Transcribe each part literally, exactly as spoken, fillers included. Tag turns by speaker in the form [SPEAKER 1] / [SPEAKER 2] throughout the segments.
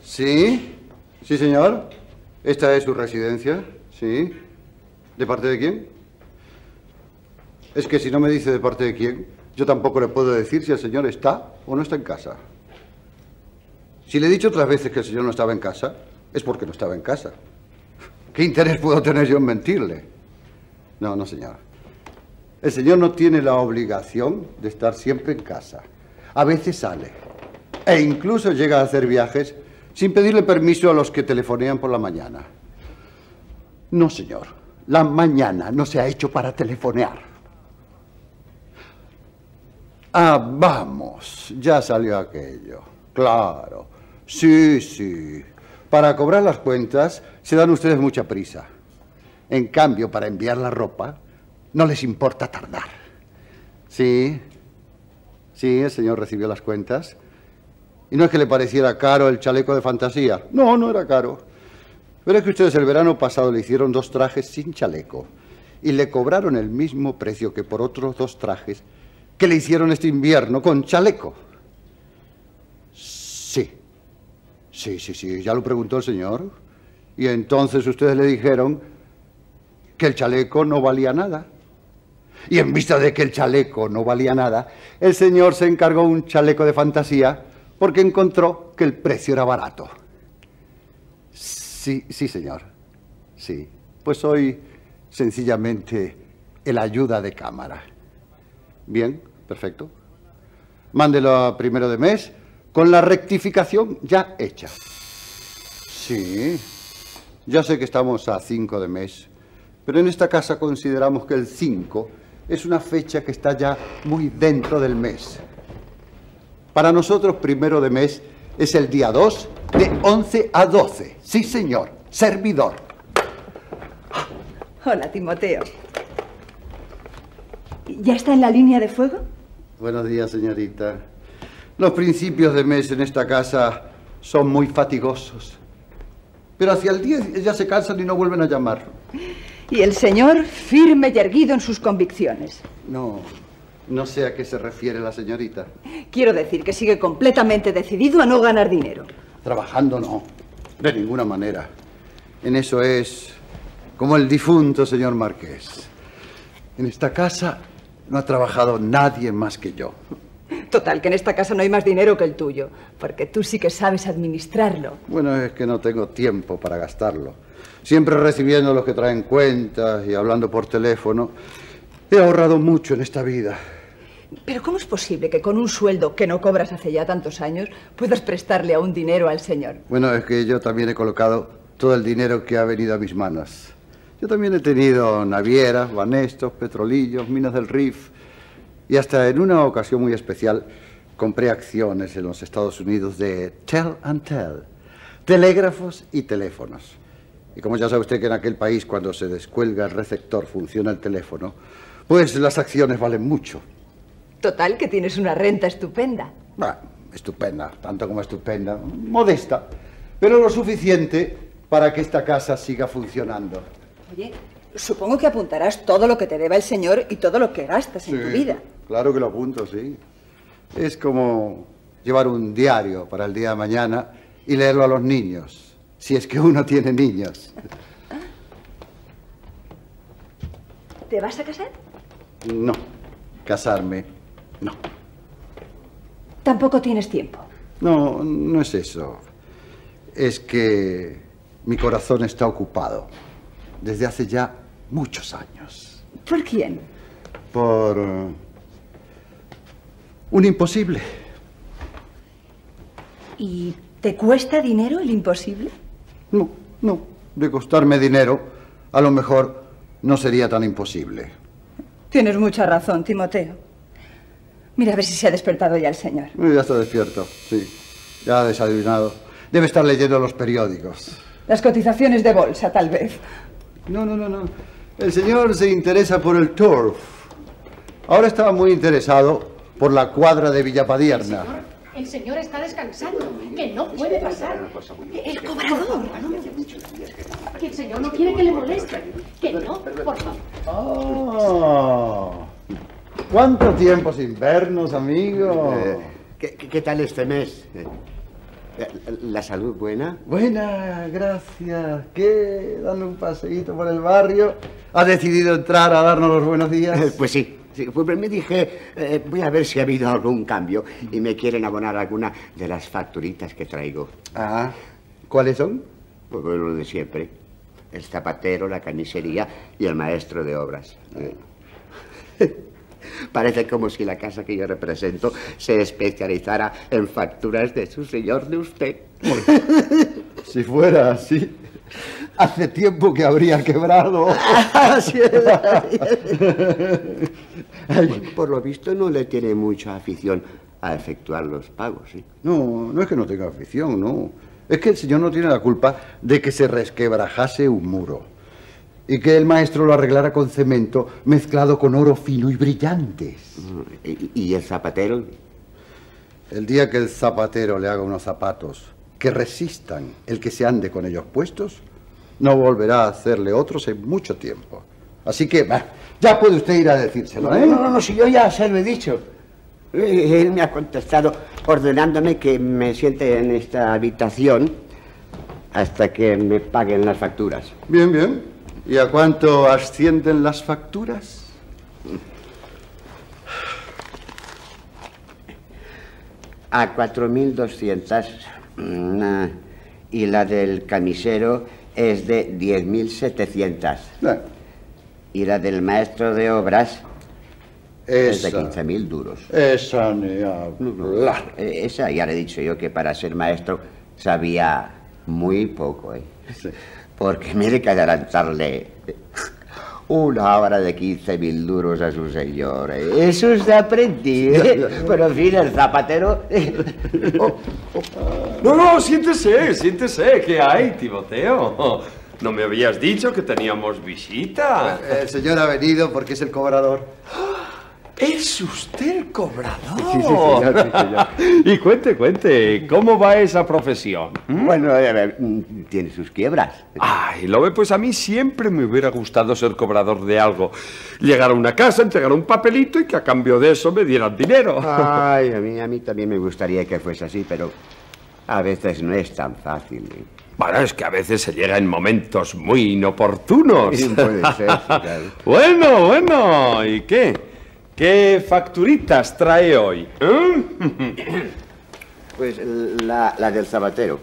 [SPEAKER 1] ¿Sí? ¿Sí, señor? ¿Esta es su residencia? ¿Sí? ¿De parte de quién? Es que si no me dice de parte de quién, yo tampoco le puedo decir si el señor está o no está en casa. Si le he dicho otras veces que el señor no estaba en casa, es porque no estaba en casa. ¿Qué interés puedo tener yo en mentirle? No, no, señor. El señor no tiene la obligación de estar siempre en casa. A veces sale. E incluso llega a hacer viajes sin pedirle permiso a los que telefonean por la mañana. No, señor. La mañana no se ha hecho para telefonear. Ah, vamos. Ya salió aquello. Claro. Sí, sí. Para cobrar las cuentas se dan ustedes mucha prisa. En cambio, para enviar la ropa, no les importa tardar. Sí. Sí, el señor recibió las cuentas. Y no es que le pareciera caro el chaleco de fantasía. No, no era caro. Pero es que ustedes el verano pasado le hicieron dos trajes sin chaleco. Y le cobraron el mismo precio que por otros dos trajes que le hicieron este invierno con chaleco. Sí. Sí, sí, sí. Ya lo preguntó el señor. Y entonces ustedes le dijeron que el chaleco no valía nada. Y en vista de que el chaleco no valía nada, el señor se encargó un chaleco de fantasía porque encontró que el precio era barato. Sí, sí, señor. Sí. Pues soy sencillamente el ayuda de cámara. Bien, perfecto. Mándelo a primero de mes con la rectificación ya hecha. Sí. Ya sé que estamos a cinco de mes, pero en esta casa consideramos que el cinco es una fecha que está ya muy dentro del mes. Para nosotros, primero de mes es el día dos de once a doce. Sí, señor. Servidor.
[SPEAKER 2] Hola, Timoteo. ¿Ya está en la línea de fuego?
[SPEAKER 1] Buenos días, señorita. Los principios de mes en esta casa son muy fatigosos. Pero hacia el diez ya se cansan y no vuelven a llamar.
[SPEAKER 2] Y el señor firme y erguido en sus convicciones.
[SPEAKER 1] No, no sé a qué se refiere la señorita.
[SPEAKER 2] Quiero decir que sigue completamente decidido a no ganar dinero.
[SPEAKER 1] Trabajando no, de ninguna manera. En eso es como el difunto señor Marqués. En esta casa no ha trabajado nadie más que yo.
[SPEAKER 2] Total, que en esta casa no hay más dinero que el tuyo, porque tú sí que sabes administrarlo.
[SPEAKER 1] Bueno, es que no tengo tiempo para gastarlo. Siempre recibiendo los que traen cuentas y hablando por teléfono. He ahorrado mucho en esta vida.
[SPEAKER 2] Pero ¿cómo es posible que con un sueldo que no cobras hace ya tantos años puedas prestarle aún dinero al señor?
[SPEAKER 1] Bueno, es que yo también he colocado todo el dinero que ha venido a mis manos. Yo también he tenido navieras, banestos, petrolillos, minas del Rif. Y hasta en una ocasión muy especial compré acciones en los Estados Unidos de Tel and Tel, telégrafos y teléfonos. Y como ya sabe usted que en aquel país cuando se descuelga el receptor funciona el teléfono, pues las acciones valen mucho.
[SPEAKER 2] Total, que tienes una renta estupenda.
[SPEAKER 1] Bueno, estupenda, tanto como estupenda, modesta, pero lo suficiente para que esta casa siga funcionando.
[SPEAKER 2] Oye, supongo que apuntarás todo lo que te deba el señor y todo lo que gastas en
[SPEAKER 1] Sí,
[SPEAKER 2] tu vida.
[SPEAKER 1] Claro que lo apunto, sí. Es como llevar un diario para el día de mañana y leerlo a los niños, si es que uno tiene niños.
[SPEAKER 2] ¿Te vas a casar?
[SPEAKER 1] No, casarme, no.
[SPEAKER 2] Tampoco tienes tiempo.
[SPEAKER 1] No, no es eso. Es que mi corazón está ocupado desde hace ya muchos años.
[SPEAKER 2] ¿Por quién?
[SPEAKER 1] Por uh, un imposible.
[SPEAKER 2] ¿Y te cuesta dinero el imposible?
[SPEAKER 1] No, no. De costarme dinero, a lo mejor no sería tan imposible.
[SPEAKER 2] Tienes mucha razón, Timoteo. Mira a ver si se ha despertado ya el señor.
[SPEAKER 1] Ya está despierto, sí. Ya ha desayunado. Debe estar leyendo los periódicos.
[SPEAKER 2] Las cotizaciones de bolsa, tal vez.
[SPEAKER 1] No, no, no, no. El señor se interesa por el turf. Ahora estaba muy interesado por la cuadra de Villapadierna.
[SPEAKER 3] El señor está descansando, que no puede pasar.
[SPEAKER 2] El cobrador.
[SPEAKER 3] Que el señor no quiere que le moleste. Que no, por favor.
[SPEAKER 1] Oh, ¿cuánto tiempo sin vernos, amigo?
[SPEAKER 4] Eh, ¿qué, ¿Qué tal este mes? ¿La salud buena?
[SPEAKER 1] Buena, gracias. ¿Qué? Dando un paseíto por el barrio. ¿Ha decidido entrar a darnos los buenos días?
[SPEAKER 4] Pues sí. sí. Pues me dije, eh, voy a ver si ha habido algún cambio y me quieren abonar alguna de las facturitas que traigo.
[SPEAKER 1] Ah, ¿cuáles son?
[SPEAKER 4] Pues lo de siempre. El zapatero, la carnicería y el maestro de obras. Parece como si la casa que yo represento se especializara en facturas de su señor de usted.
[SPEAKER 1] Si fuera así, hace tiempo que habría quebrado.
[SPEAKER 4] Así es. Por lo visto no le tiene mucha afición a efectuar los pagos, ¿sí?
[SPEAKER 1] No, no es que no tenga afición, no. Es que el señor no tiene la culpa de que se resquebrajase un muro y que el maestro lo arreglara con cemento mezclado con oro fino y brillantes.
[SPEAKER 4] ¿Y, y el zapatero?
[SPEAKER 1] El día que el zapatero le haga unos zapatos que resistan el que se ande con ellos puestos, no volverá a hacerle otros en mucho tiempo. Así que, bah, ya puede usted ir a decírselo, ¿eh?
[SPEAKER 4] No, no, no, si yo ya se lo he dicho. Él me ha contestado ordenándome que me siente en esta habitación hasta que me paguen las facturas.
[SPEAKER 1] Bien, bien. ¿Y a cuánto ascienden las facturas?
[SPEAKER 4] A cuatro mil doscientas. Y la del camisero es de diez mil setecientas.
[SPEAKER 1] Bueno.
[SPEAKER 4] Y la del maestro de obras es de
[SPEAKER 1] Esa.
[SPEAKER 4] quince mil duros.
[SPEAKER 1] Esa ni hablar.
[SPEAKER 4] Eh, Esa ya le he dicho yo que para ser maestro sabía muy poco, ¿eh?
[SPEAKER 1] Sí.
[SPEAKER 4] Porque mire que adelantarle una hora de quince mil duros a su señor, ¿eh? Eso es de aprendiz, ¿eh? Pero en fin, el zapatero...
[SPEAKER 5] Oh, oh. No, no, siéntese, siéntese. ¿Qué hay, Timoteo? ¿No me habías dicho que teníamos visita?
[SPEAKER 1] El señor ha venido porque es el cobrador.
[SPEAKER 5] ¿Es usted el cobrador?
[SPEAKER 1] Sí, sí, señor, sí, señor.
[SPEAKER 5] Y cuente, cuente, ¿cómo va esa profesión?
[SPEAKER 4] Bueno, a ver, tiene sus quiebras.
[SPEAKER 5] Ay, lo ve, pues a mí siempre me hubiera gustado ser cobrador de algo. Llegar a una casa, entregar un papelito y que a cambio de eso me dieran dinero.
[SPEAKER 4] Ay, a mí, a mí también me gustaría que fuese así, pero a veces no es tan fácil, ¿eh?
[SPEAKER 5] Bueno, es que a veces se llega en momentos muy inoportunos.
[SPEAKER 4] Sí, puede ser, sí, claro.
[SPEAKER 5] Bueno, bueno, ¿y qué? ¿Qué facturitas trae hoy? ¿Eh?
[SPEAKER 4] Pues la, la del zapatero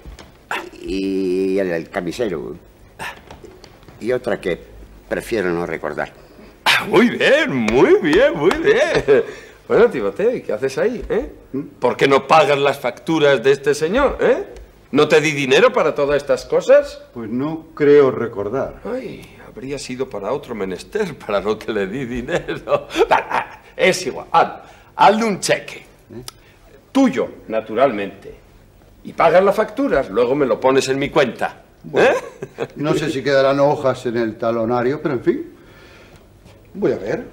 [SPEAKER 4] y el del camisero y otra que prefiero no recordar.
[SPEAKER 5] Ah, muy bien, muy bien, muy bien. Bueno, Timoteo, ¿y qué haces ahí, eh? ¿Por qué no pagas las facturas de este señor, eh? ¿No te di dinero para todas estas cosas?
[SPEAKER 1] Pues no creo recordar.
[SPEAKER 5] Ay, habría sido para otro menester, para lo que le di dinero. Es igual, haz, hazle un cheque. ¿Eh? Tuyo, naturalmente. Y pagas las facturas, luego me lo pones en mi cuenta.
[SPEAKER 1] Bueno,
[SPEAKER 5] ¿eh?
[SPEAKER 1] no sé si quedarán hojas en el talonario, pero en fin. Voy a ver.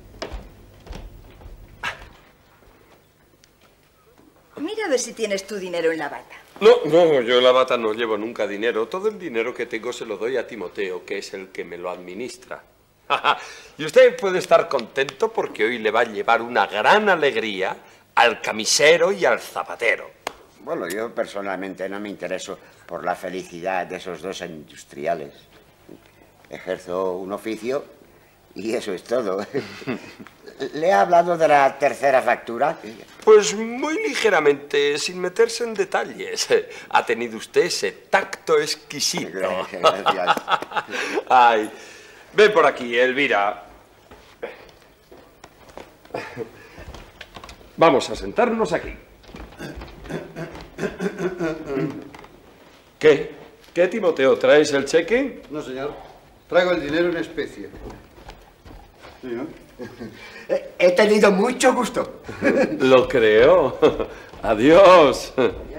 [SPEAKER 2] Mira a ver si tienes tu dinero en la bata.
[SPEAKER 5] No, no, yo en la bata no llevo nunca dinero. Todo el dinero que tengo se lo doy a Timoteo, que es el que me lo administra. Y usted puede estar contento porque hoy le va a llevar una gran alegría al camisero y al zapatero.
[SPEAKER 4] Bueno, yo personalmente no me intereso por la felicidad de esos dos industriales. Ejerzo un oficio y eso es todo. ¿Le he hablado de la tercera factura?
[SPEAKER 5] Pues muy ligeramente, sin meterse en detalles. Ha tenido usted ese tacto exquisito.
[SPEAKER 4] Gracias.
[SPEAKER 5] Ay, ven por aquí, Elvira. Vamos a sentarnos aquí. ¿Qué? ¿Qué, Timoteo? ¿Traes el cheque?
[SPEAKER 1] No, señor. Traigo el dinero en especie. Señor.
[SPEAKER 4] He tenido mucho gusto.
[SPEAKER 5] Lo creo. Adiós.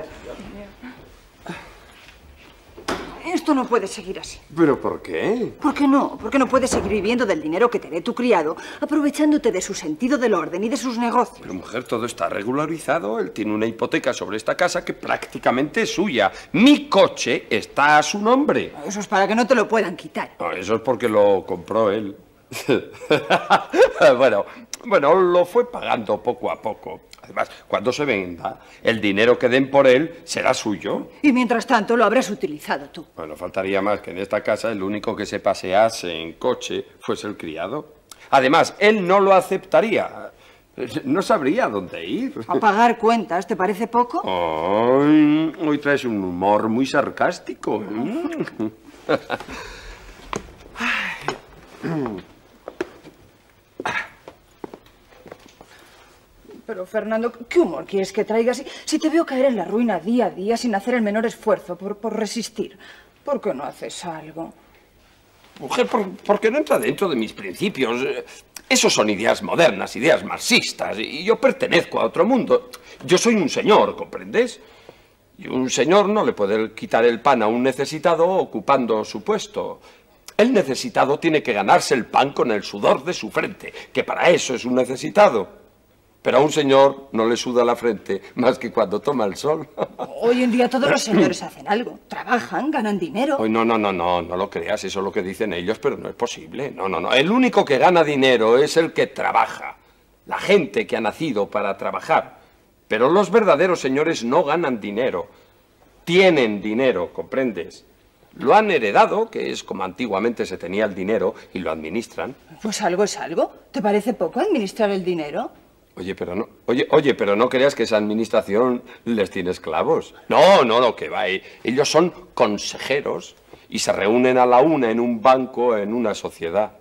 [SPEAKER 2] Esto no puede seguir así.
[SPEAKER 5] ¿Pero por qué?
[SPEAKER 2] ¿Por qué no? Porque no puedes seguir viviendo del dinero que te dé tu criado, aprovechándote de su sentido del orden y de sus negocios.
[SPEAKER 5] Pero, mujer, todo está regularizado. Él tiene una hipoteca sobre esta casa que prácticamente es suya. Mi coche está a su nombre.
[SPEAKER 2] Eso es para que no te lo puedan quitar.
[SPEAKER 5] No, eso es porque lo compró él. bueno, bueno, lo fue pagando poco a poco. Además, cuando se venda, el dinero que den por él será suyo.
[SPEAKER 2] Y mientras tanto lo habrás utilizado tú.
[SPEAKER 5] Bueno, faltaría más que en esta casa el único que se pasease en coche fuese el criado. Además, él no lo aceptaría. No sabría dónde ir.
[SPEAKER 2] A pagar cuentas, ¿te parece poco?
[SPEAKER 5] Ay, hoy traes un humor muy sarcástico.
[SPEAKER 2] Pero, Fernando, ¿qué humor quieres que traiga si, si te veo caer en la ruina día a día sin hacer el menor esfuerzo por, por resistir? ¿Por qué no haces algo?
[SPEAKER 5] Mujer, ¿por, por qué no entra dentro de mis principios? Esos son ideas modernas, ideas marxistas, y yo pertenezco a otro mundo. Yo soy un señor, ¿comprendes? Y un señor no le puede quitar el pan a un necesitado ocupando su puesto. El necesitado tiene que ganarse el pan con el sudor de su frente, que para eso es un necesitado. Pero a un señor no le suda la frente más que cuando toma el sol.
[SPEAKER 2] Hoy en día todos los señores hacen algo. Trabajan, ganan dinero.
[SPEAKER 5] Hoy no, no, no, no, no lo creas, eso es lo que dicen ellos, pero no es posible. No, no, no. El único que gana dinero es el que trabaja. La gente que ha nacido para trabajar. Pero los verdaderos señores no ganan dinero. Tienen dinero, ¿comprendes? Lo han heredado, que es como antiguamente se tenía el dinero, y lo administran.
[SPEAKER 2] Pues algo es algo. ¿Te parece poco administrar el dinero?
[SPEAKER 5] Oye, pero no, oye, oye, pero no creas que esa administración les tiene esclavos. No, no, no, que va. Ellos son consejeros y se reúnen a la una en un banco, en una sociedad.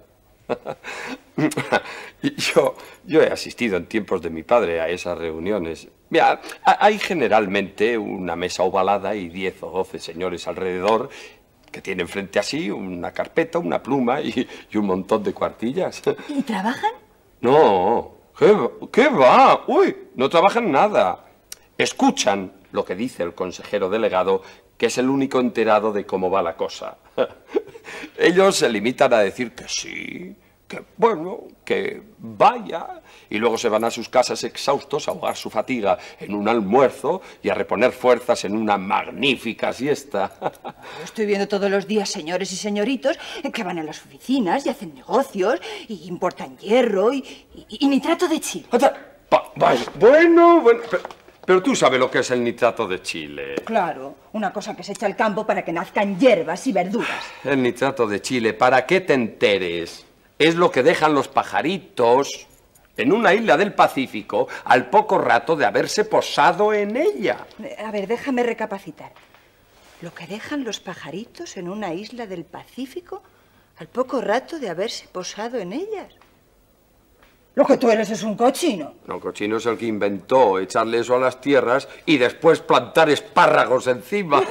[SPEAKER 5] yo, yo he asistido en tiempos de mi padre a esas reuniones. Mira, hay generalmente una mesa ovalada y diez o doce señores alrededor que tienen frente a sí una carpeta, una pluma y, y un montón de cuartillas.
[SPEAKER 2] ¿Y trabajan?
[SPEAKER 5] No. ¿Qué, ¿Qué va? Uy, no trabajan nada. Escuchan lo que dice el consejero delegado, que es el único enterado de cómo va la cosa. Ellos se limitan a decir que sí, que bueno, que vaya, y luego se van a sus casas exhaustos a ahogar su fatiga en un almuerzo y a reponer fuerzas en una magnífica siesta.
[SPEAKER 2] Estoy viendo todos los días señores y señoritos que van a las oficinas y hacen negocios y importan hierro y, y, y nitrato de chile.
[SPEAKER 5] Bueno, bueno, pero, pero tú sabes lo que es el nitrato de chile.
[SPEAKER 2] Claro, una cosa que se echa al campo para que nazcan hierbas y verduras.
[SPEAKER 5] El nitrato de chile, para que te enteres, es lo que dejan los pajaritos en una isla del Pacífico al poco rato de haberse posado en ella.
[SPEAKER 2] A ver, déjame recapacitar. Lo que dejan los pajaritos en una isla del Pacífico al poco rato de haberse posado en ellas. Lo que tú eres es un cochino.
[SPEAKER 5] No, cochino es el que inventó echarle eso a las tierras y después plantar espárragos encima.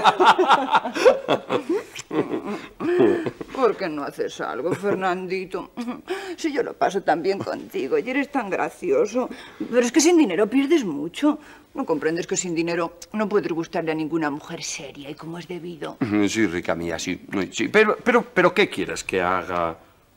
[SPEAKER 2] ¿Por qué no haces algo, Fernandito? Si yo lo paso tan bien contigo y eres tan gracioso. Pero es que sin dinero pierdes mucho. ¿No comprendes que sin dinero no puedes gustarle a ninguna mujer seria y como es debido?
[SPEAKER 5] Sí, rica mía, sí. sí. Pero, pero, pero, ¿qué quieres que haga?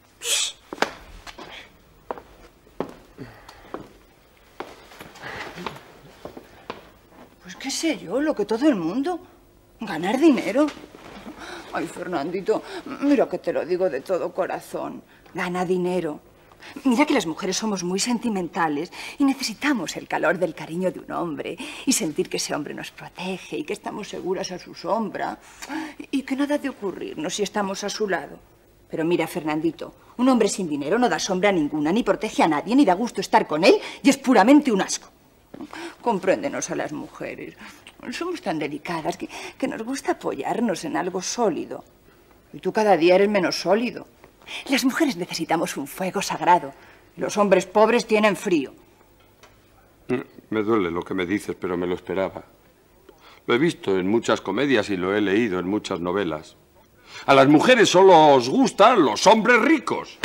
[SPEAKER 2] Pues qué sé yo, lo que todo el mundo. Ganar dinero. Ay, Fernandito, mira que te lo digo de todo corazón. Gana dinero. Mira que las mujeres somos muy sentimentales y necesitamos el calor del cariño de un hombre y sentir que ese hombre nos protege y que estamos seguras a su sombra y que nada ha de ocurrirnos si estamos a su lado. Pero mira, Fernandito, un hombre sin dinero no da sombra ninguna, ni protege a nadie, ni da gusto estar con él y es puramente un asco. Compréndenos a las mujeres. Somos tan delicadas que, que nos gusta apoyarnos en algo sólido. Y tú cada día eres menos sólido. Las mujeres necesitamos un fuego sagrado. Los hombres pobres tienen frío.
[SPEAKER 5] Me duele lo que me dices, pero me lo esperaba. Lo he visto en muchas comedias y lo he leído en muchas novelas. A las mujeres solo os gustan los hombres ricos.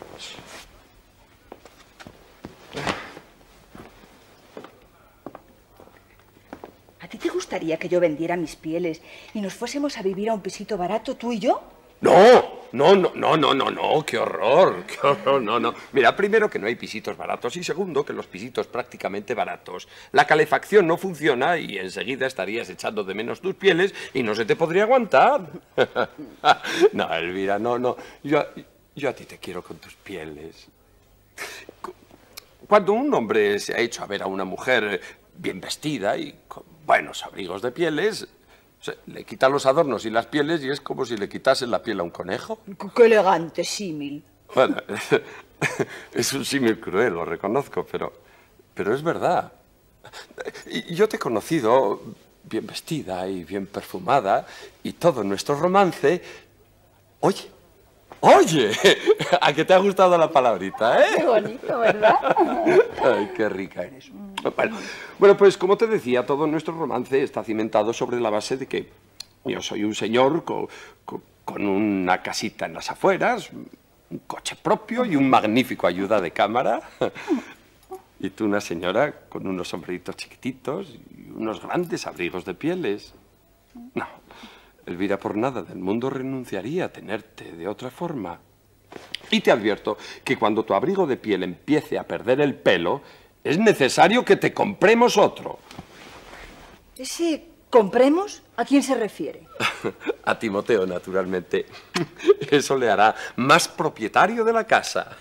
[SPEAKER 2] ¿A ti te gustaría que yo vendiera mis pieles y nos fuésemos a vivir a un pisito barato, tú y yo?
[SPEAKER 5] No, no, no, no, no, no, no, qué horror, qué horror, no, no. Mira, primero que no hay pisitos baratos y segundo que los pisitos prácticamente baratos, la calefacción no funciona y enseguida estarías echando de menos tus pieles y no se te podría aguantar. No, Elvira, no, no, yo, yo a ti te quiero con tus pieles. cuando un hombre se ha hecho a ver a una mujer bien vestida y con buenos abrigos de pieles, se le quita los adornos y las pieles y es como si le quitasen la piel a un conejo.
[SPEAKER 2] ¡Qué elegante símil!
[SPEAKER 5] Bueno, es un símil cruel, lo reconozco, pero, pero es verdad. Y yo te he conocido bien vestida y bien perfumada y todo nuestro romance... Oye, oye, a que te ha gustado la palabrita, ¿eh?
[SPEAKER 2] Qué bonito, ¿verdad?
[SPEAKER 5] Ay, qué rica eres. Bueno, bueno, pues como te decía, todo nuestro romance está cimentado sobre la base de que yo soy un señor con, con, con una casita en las afueras, un coche propio y un magnífico ayuda de cámara. Y tú una señora con unos sombreritos chiquititos y unos grandes abrigos de pieles. No, Elvira por nada del mundo renunciaría a tenerte de otra forma. Y te advierto que cuando tu abrigo de piel empiece a perder el pelo, es necesario que te compremos otro.
[SPEAKER 2] ¿Ese compremos? ¿A quién se refiere?
[SPEAKER 5] A Timoteo, naturalmente. Eso le hará más propietario de la casa.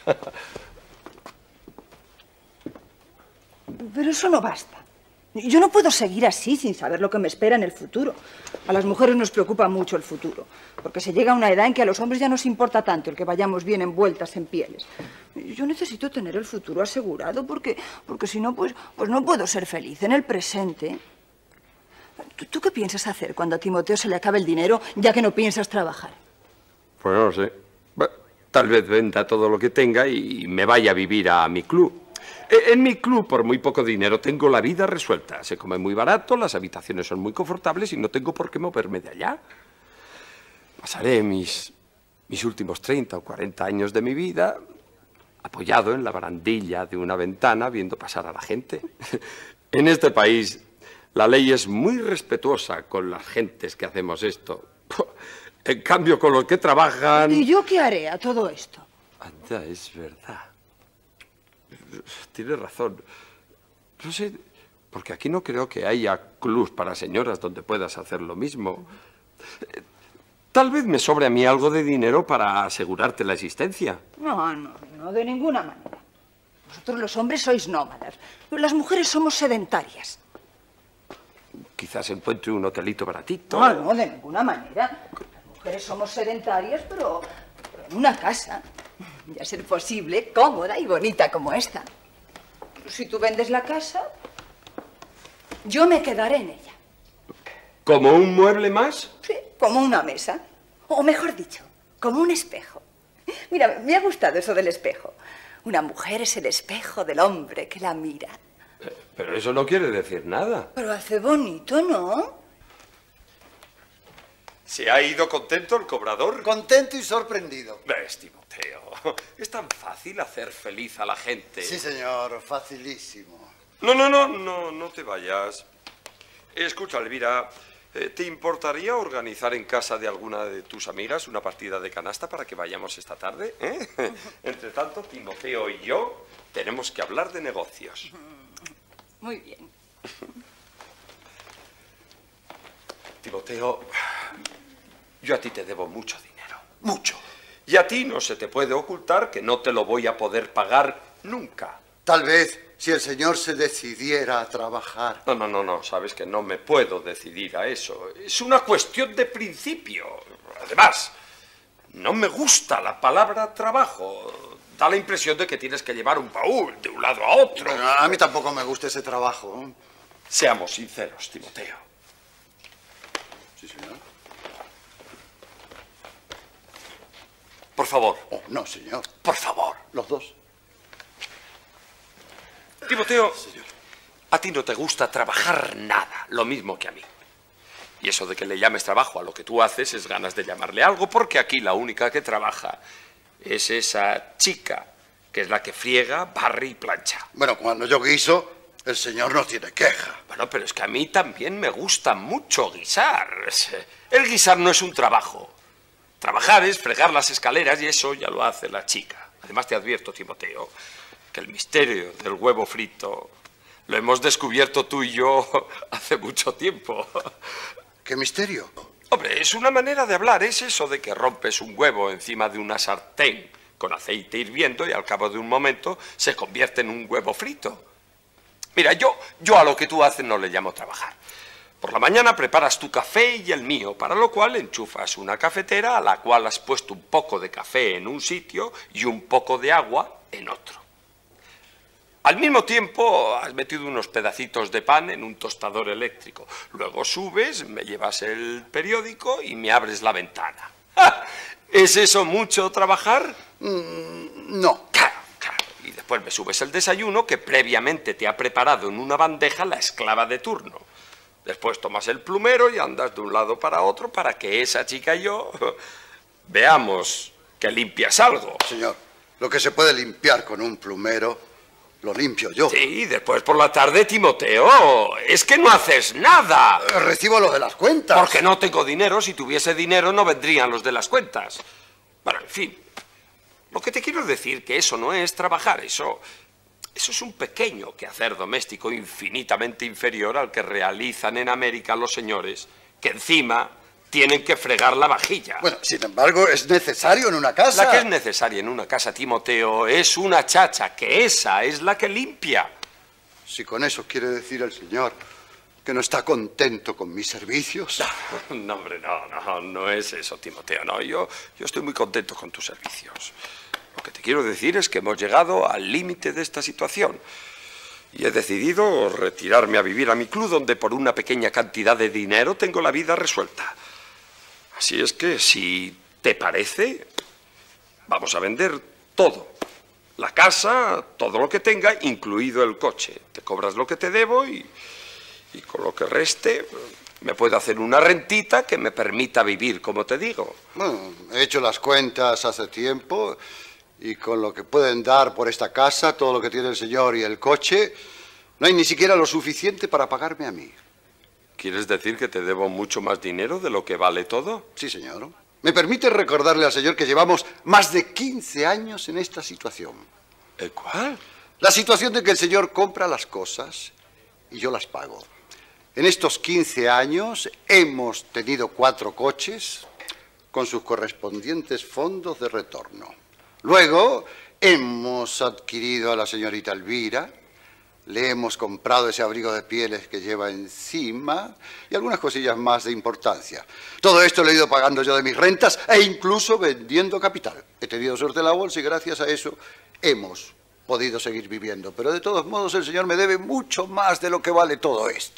[SPEAKER 2] Pero eso no basta. Yo no puedo seguir así sin saber lo que me espera en el futuro. A las mujeres nos preocupa mucho el futuro, porque se llega a una edad en que a los hombres ya nos importa tanto el que vayamos bien envueltas en pieles. Yo necesito tener el futuro asegurado porque, porque si no, pues, pues no puedo ser feliz en el presente. ¿Tú, ¿Tú qué piensas hacer cuando a Timoteo se le acabe el dinero ya que no piensas trabajar?
[SPEAKER 5] Pues no sé. Tal vez venda todo lo que tenga y me vaya a vivir a mi club. En mi club, por muy poco dinero, tengo la vida resuelta. Se come muy barato, las habitaciones son muy confortables y no tengo por qué moverme de allá. Pasaré mis, mis últimos treinta o cuarenta años de mi vida apoyado en la barandilla de una ventana viendo pasar a la gente. En este país, la ley es muy respetuosa con las gentes que hacemos esto. En cambio, con los que trabajan...
[SPEAKER 2] ¿Y yo qué haré a todo esto?
[SPEAKER 5] Anda, es verdad. Tienes razón. No sé, porque aquí no creo que haya clubs para señoras donde puedas hacer lo mismo. Tal vez me sobre a mí algo de dinero para asegurarte la existencia.
[SPEAKER 2] No, no, no, de ninguna manera. Vosotros los hombres sois nómadas, pero las mujeres somos sedentarias.
[SPEAKER 5] Quizás encuentre un hotelito baratito.
[SPEAKER 2] No, no, de ninguna manera. Las mujeres somos sedentarias, pero, pero en una casa. Y a ser posible, cómoda y bonita como esta. Si tú vendes la casa, yo me quedaré en ella.
[SPEAKER 5] ¿Como un mueble más?
[SPEAKER 2] Sí, como una mesa. O mejor dicho, como un espejo. Mira, me ha gustado eso del espejo. Una mujer es el espejo del hombre que la mira.
[SPEAKER 5] Pero eso no quiere decir nada.
[SPEAKER 2] Pero hace bonito, ¿no?
[SPEAKER 5] ¿Se ha ido contento el cobrador?
[SPEAKER 6] Contento y sorprendido.
[SPEAKER 5] ¿Ves, Timoteo? Es tan fácil hacer feliz a la gente.
[SPEAKER 6] Sí, señor, facilísimo.
[SPEAKER 5] No, no, no, no, no te vayas. Escucha, Elvira, ¿te importaría organizar en casa de alguna de tus amigas una partida de canasta para que vayamos esta tarde? ¿Eh? Entre tanto, Timoteo y yo tenemos que hablar de negocios.
[SPEAKER 2] Muy bien.
[SPEAKER 5] Timoteo, yo a ti te debo mucho dinero.
[SPEAKER 6] Mucho.
[SPEAKER 5] Y a ti no se te puede ocultar que no te lo voy a poder pagar nunca.
[SPEAKER 6] Tal vez si el señor se decidiera a trabajar.
[SPEAKER 5] No, no, no, no, sabes que no me puedo decidir a eso. Es una cuestión de principio. Además, no me gusta la palabra trabajo. Da la impresión de que tienes que llevar un baúl de un lado a otro.
[SPEAKER 6] Bueno, a mí tampoco me gusta ese trabajo.
[SPEAKER 5] Seamos sinceros, Timoteo.
[SPEAKER 6] Sí, señor.
[SPEAKER 5] Por favor.
[SPEAKER 6] Oh, no, señor.
[SPEAKER 5] Por favor.
[SPEAKER 6] Los dos.
[SPEAKER 5] Timoteo,
[SPEAKER 6] Señor.
[SPEAKER 5] a ti no te gusta trabajar nada, lo mismo que a mí. Y eso de que le llames trabajo a lo que tú haces es ganas de llamarle algo, porque aquí la única que trabaja es esa chica, que es la que friega, barre y plancha.
[SPEAKER 6] Bueno, cuando yo guiso, el señor no tiene queja.
[SPEAKER 5] Bueno, pero es que a mí también me gusta mucho guisar. El guisar no es un trabajo. Trabajar es fregar las escaleras y eso ya lo hace la chica. Además te advierto, Timoteo, que el misterio del huevo frito lo hemos descubierto tú y yo hace mucho tiempo.
[SPEAKER 6] ¿Qué misterio?
[SPEAKER 5] Hombre, es una manera de hablar, es eso de que rompes un huevo encima de una sartén con aceite hirviendo y al cabo de un momento se convierte en un huevo frito. Mira, yo, yo a lo que tú haces no le llamo trabajar. Por la mañana preparas tu café y el mío, para lo cual enchufas una cafetera a la cual has puesto un poco de café en un sitio y un poco de agua en otro. Al mismo tiempo has metido unos pedacitos de pan en un tostador eléctrico. Luego subes, me llevas el periódico y me abres la ventana. ¡Ah! ¿Es eso mucho trabajar?
[SPEAKER 6] Mm, no.
[SPEAKER 5] Claro, claro. Y después me subes el desayuno que previamente te ha preparado en una bandeja la esclava de turno. Después tomas el plumero y andas de un lado para otro para que esa chica y yo veamos que limpias algo.
[SPEAKER 6] Señor, lo que se puede limpiar con un plumero, lo limpio yo.
[SPEAKER 5] Sí, después por la tarde, Timoteo, es que no haces nada.
[SPEAKER 6] Eh, Recibo lo de las cuentas.
[SPEAKER 5] Porque no tengo dinero. Si tuviese dinero no vendrían los de las cuentas. Bueno, en fin, lo que te quiero decir que eso no es trabajar, eso... Eso es un pequeño quehacer doméstico infinitamente inferior al que realizan en América los señores, que encima tienen que fregar la vajilla.
[SPEAKER 6] Bueno, sin embargo, es necesario en una casa.
[SPEAKER 5] La que es necesaria en una casa, Timoteo, es una chacha, que esa es la que limpia.
[SPEAKER 6] Si con eso quiere decir el señor que no está contento con mis servicios.
[SPEAKER 5] No, hombre, no, no, no es eso, Timoteo, no. Yo, yo estoy muy contento con tus servicios. Lo que te quiero decir es que hemos llegado al límite de esta situación y he decidido retirarme a vivir a mi club, donde por una pequeña cantidad de dinero tengo la vida resuelta. Así es que, si te parece, vamos a vender todo. La casa, todo lo que tenga, incluido el coche. Te cobras lo que te debo y, y con lo que reste me puedo hacer una rentita que me permita vivir, como te digo.
[SPEAKER 6] Bueno, he hecho las cuentas hace tiempo... Y con lo que pueden dar por esta casa, todo lo que tiene el señor y el coche, no hay ni siquiera lo suficiente para pagarme a mí.
[SPEAKER 5] ¿Quieres decir que te debo mucho más dinero de lo que vale todo?
[SPEAKER 6] Sí, señor. ¿Me permite recordarle al señor que llevamos más de quince años en esta situación?
[SPEAKER 5] ¿El cuál?
[SPEAKER 6] La situación de que el señor compra las cosas y yo las pago. En estos quince años hemos tenido cuatro coches con sus correspondientes fondos de retorno. Luego hemos adquirido a la señorita Elvira, le hemos comprado ese abrigo de pieles que lleva encima y algunas cosillas más de importancia. Todo esto lo he ido pagando yo de mis rentas e incluso vendiendo capital. He tenido suerte en la bolsa y gracias a eso hemos podido seguir viviendo. Pero de todos modos el señor me debe mucho más de lo que vale todo esto.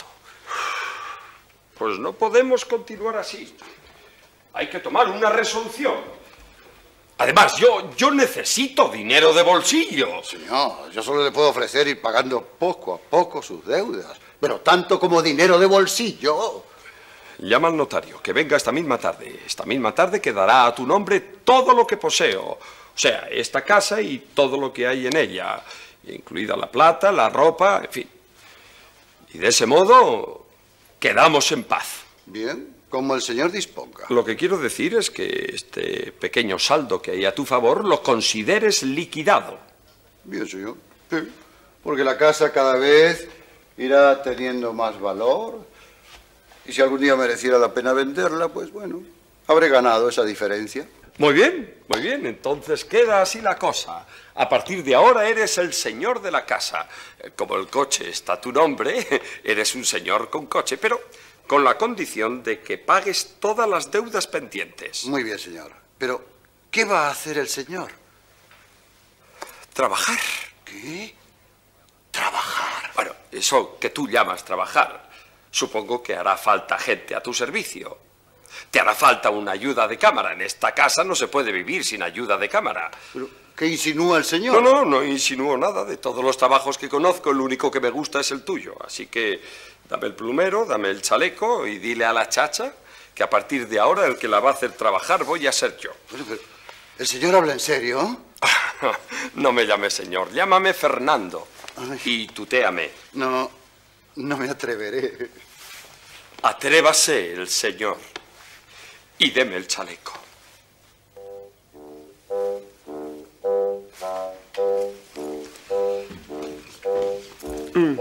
[SPEAKER 5] Pues no podemos continuar así. Hay que tomar una resolución. Además, yo, yo necesito dinero de bolsillo.
[SPEAKER 6] Señor, yo solo le puedo ofrecer ir pagando poco a poco sus deudas, pero tanto como dinero de bolsillo.
[SPEAKER 5] Llama al notario, que venga esta misma tarde. Esta misma tarde quedará a tu nombre todo lo que poseo. O sea, esta casa y todo lo que hay en ella, incluida la plata, la ropa, en fin. Y de ese modo quedamos en paz.
[SPEAKER 6] Bien. Como el señor disponga.
[SPEAKER 5] Lo que quiero decir es que este pequeño saldo que hay a tu favor lo consideres liquidado.
[SPEAKER 6] Bien, señor. Sí. Porque la casa cada vez irá teniendo más valor. Y si algún día mereciera la pena venderla, pues bueno, habré ganado esa diferencia.
[SPEAKER 5] Muy bien, muy bien. Entonces queda así la cosa. A partir de ahora eres el señor de la casa. Como el coche está a tu nombre, eres un señor con coche, pero... con la condición de que pagues todas las deudas pendientes.
[SPEAKER 6] Muy bien, señor. Pero, ¿qué va a hacer el señor?
[SPEAKER 5] Trabajar.
[SPEAKER 6] ¿Qué? Trabajar.
[SPEAKER 5] Bueno, eso que tú llamas trabajar, supongo que hará falta gente a tu servicio. Te hará falta una ayuda de cámara. En esta casa no se puede vivir sin ayuda de cámara.
[SPEAKER 6] Pero, ¿qué insinúa el señor?
[SPEAKER 5] No, no, no insinúo nada. De todos los trabajos que conozco, el único que me gusta es el tuyo. Así que dame el plumero, dame el chaleco y dile a la chacha que a partir de ahora el que la va a hacer trabajar voy a ser yo.
[SPEAKER 6] Pero, pero, ¿el señor habla en serio?
[SPEAKER 5] No me llames señor, llámame Fernando.
[SPEAKER 6] Ay.
[SPEAKER 5] Y tutéame.
[SPEAKER 6] No, no me atreveré.
[SPEAKER 5] Atrévase el señor y deme el chaleco.
[SPEAKER 2] Mm.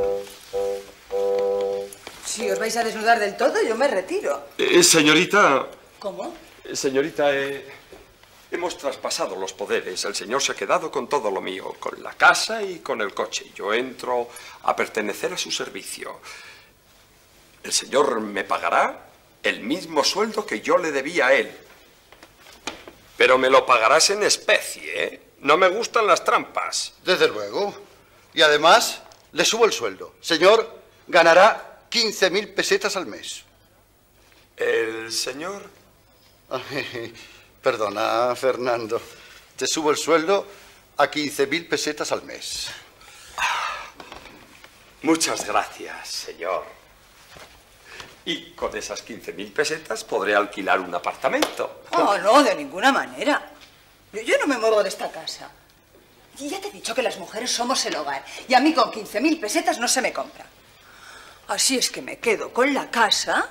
[SPEAKER 2] Si os vais a desnudar del todo, yo me retiro.
[SPEAKER 5] Eh, señorita...
[SPEAKER 2] ¿Cómo?
[SPEAKER 5] Señorita, he, Hemos traspasado los poderes. El señor se ha quedado con todo lo mío, con la casa y con el coche. Yo entro a pertenecer a su servicio. El señor me pagará el mismo sueldo que yo le debía a él. Pero me lo pagarás en especie, ¿eh? No me gustan las trampas.
[SPEAKER 6] Desde luego. Y además, le subo el sueldo. Señor, ganará quince mil pesetas al mes.
[SPEAKER 5] ¿El señor?
[SPEAKER 6] Ay, perdona, Fernando. Te subo el sueldo a quince mil pesetas al mes.
[SPEAKER 5] Muchas gracias, señor. Y con esas quince mil pesetas podré alquilar un apartamento.
[SPEAKER 2] Oh, no, de ninguna manera. Yo, yo no me muevo de esta casa. Y ya te he dicho que las mujeres somos el hogar. Y a mí con quince mil pesetas no se me compra. Así es que me quedo con la casa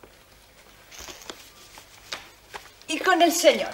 [SPEAKER 2] y con el señor.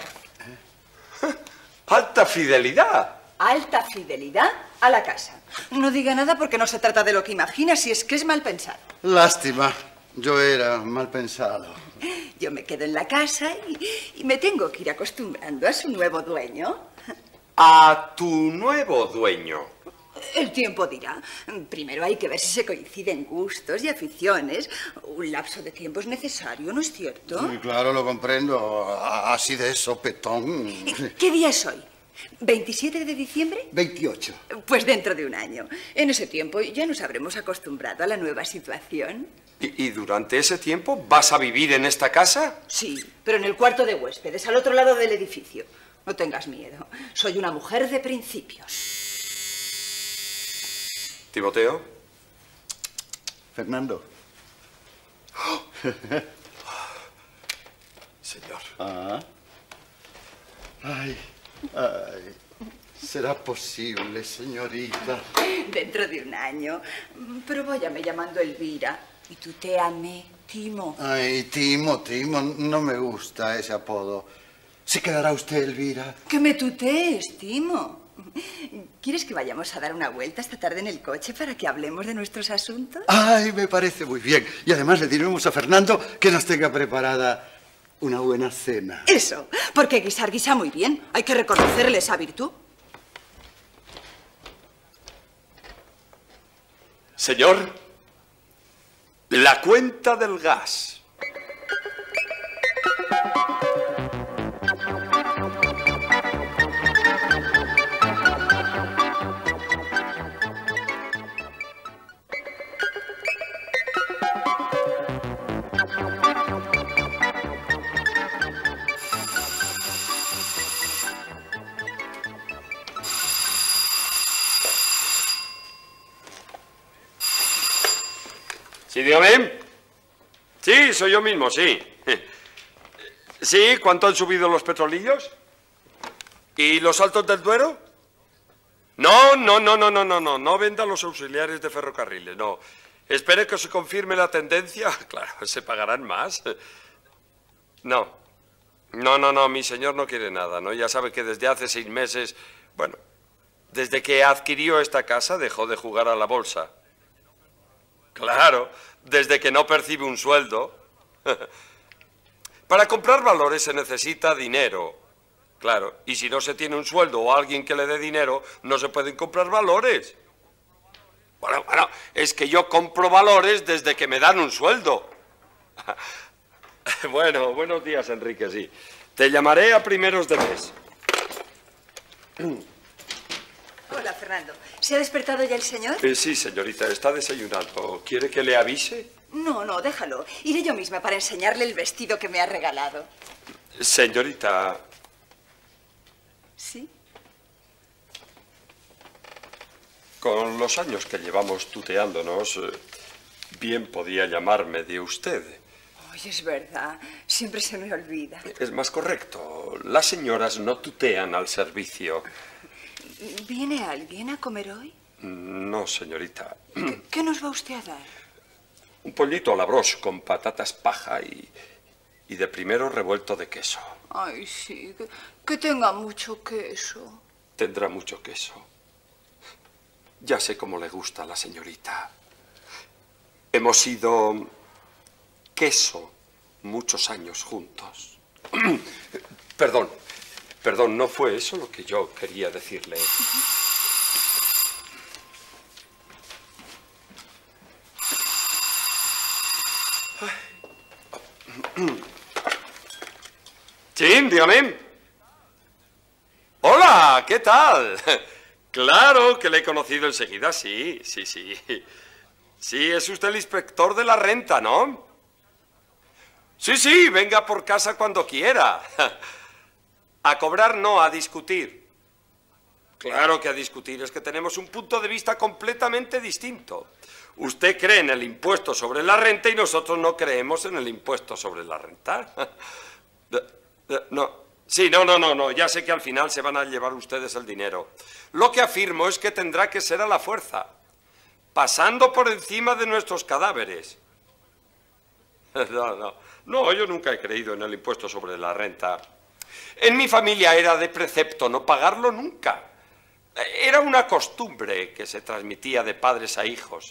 [SPEAKER 5] ¡Alta fidelidad!
[SPEAKER 2] Alta fidelidad a la casa. No diga nada porque no se trata de lo que imagina, si es que es mal pensado.
[SPEAKER 6] Lástima. Yo era mal pensado.
[SPEAKER 2] Yo me quedo en la casa y, y me tengo que ir acostumbrando a su nuevo dueño.
[SPEAKER 5] A tu nuevo dueño.
[SPEAKER 2] El tiempo dirá. Primero hay que ver si se coinciden gustos y aficiones. Un lapso de tiempo es necesario, ¿no es cierto?
[SPEAKER 6] Sí, claro, lo comprendo. Así de sopetón.
[SPEAKER 2] ¿Qué día es hoy? ¿veintisiete de diciembre?
[SPEAKER 6] veintiocho.
[SPEAKER 2] Pues dentro de un año. En ese tiempo ya nos habremos acostumbrado a la nueva situación.
[SPEAKER 5] ¿Y, y durante ese tiempo vas a vivir en esta casa?
[SPEAKER 2] Sí, pero en el cuarto de huéspedes, al otro lado del edificio. No tengas miedo. Soy una mujer de principios.
[SPEAKER 5] Timoteo.
[SPEAKER 6] Fernando.
[SPEAKER 5] Señor.
[SPEAKER 6] Ah. Ay, ay. ¿Será posible, señorita?
[SPEAKER 2] Dentro de un año. Pero váyame llamando Elvira. Y tú te amé, Timo.
[SPEAKER 6] Ay, Timo, Timo, no me gusta ese apodo. ¿Se quedará usted, Elvira?
[SPEAKER 2] Que me tutees, Timo. ¿Quieres que vayamos a dar una vuelta esta tarde en el coche para que hablemos de nuestros asuntos?
[SPEAKER 6] Ay, me parece muy bien. Y además le diremos a Fernando que nos tenga preparada una buena cena.
[SPEAKER 2] Eso, porque guisar guisa muy bien. Hay que reconocerle esa virtud.
[SPEAKER 5] Señor, la cuenta del gas. Sí, dígame. Sí, soy yo mismo, sí. Sí, ¿cuánto han subido los petrolillos? ¿Y los Altos del Duero? No, no, no, no, no, no, no, no venda los auxiliares de ferrocarriles, no. Espere que se confirme la tendencia. Claro, se pagarán más. No, no, no, no, mi señor no quiere nada, ¿no? Ya sabe que desde hace seis meses, bueno, desde que adquirió esta casa dejó de jugar a la bolsa. Claro, desde que no percibe un sueldo. Para comprar valores se necesita dinero. Claro, y si no se tiene un sueldo o alguien que le dé dinero, no se pueden comprar valores. Bueno, bueno, es que yo compro valores desde que me dan un sueldo. Bueno, buenos días, Enrique, sí. Te llamaré a primeros de mes.
[SPEAKER 2] Hola, Fernando. ¿Se ha despertado ya el señor?
[SPEAKER 5] Eh, sí, señorita, está desayunando. ¿Quiere que le avise?
[SPEAKER 2] No, no, déjalo. Iré yo misma para enseñarle el vestido que me ha regalado.
[SPEAKER 5] Señorita...
[SPEAKER 2] ¿Sí?
[SPEAKER 5] Con los años que llevamos tuteándonos, eh, bien podía llamarme de usted.
[SPEAKER 2] Ay, es verdad. Siempre se me olvida.
[SPEAKER 5] Es más correcto. Las señoras no tutean al servicio.
[SPEAKER 2] ¿Viene alguien a comer hoy?
[SPEAKER 5] No, señorita.
[SPEAKER 2] ¿Qué, qué nos va usted a dar?
[SPEAKER 5] Un pollito a la broche con patatas paja y, y de primero revuelto de queso.
[SPEAKER 2] Ay, sí, que, que tenga mucho queso.
[SPEAKER 5] Tendrá mucho queso. Ya sé cómo le gusta a la señorita. Hemos sido queso muchos años juntos. Perdón, Perdón, no fue eso lo que yo quería decirle. Sí, dígame. Hola, ¿qué tal? Claro que le he conocido enseguida, sí, sí, sí. Sí, es usted el inspector de la renta, ¿no? Sí, sí, venga por casa cuando quiera. A cobrar no, a discutir. Claro que a discutir, es que tenemos un punto de vista completamente distinto. Usted cree en el impuesto sobre la renta y nosotros no creemos en el impuesto sobre la renta. No, sí, no, no, no, no, ya sé que al final se van a llevar ustedes el dinero. Lo que afirmo es que tendrá que ser a la fuerza, pasando por encima de nuestros cadáveres. No, no, no, yo nunca he creído en el impuesto sobre la renta. En mi familia era de precepto no pagarlo nunca. Era una costumbre que se transmitía de padres a hijos.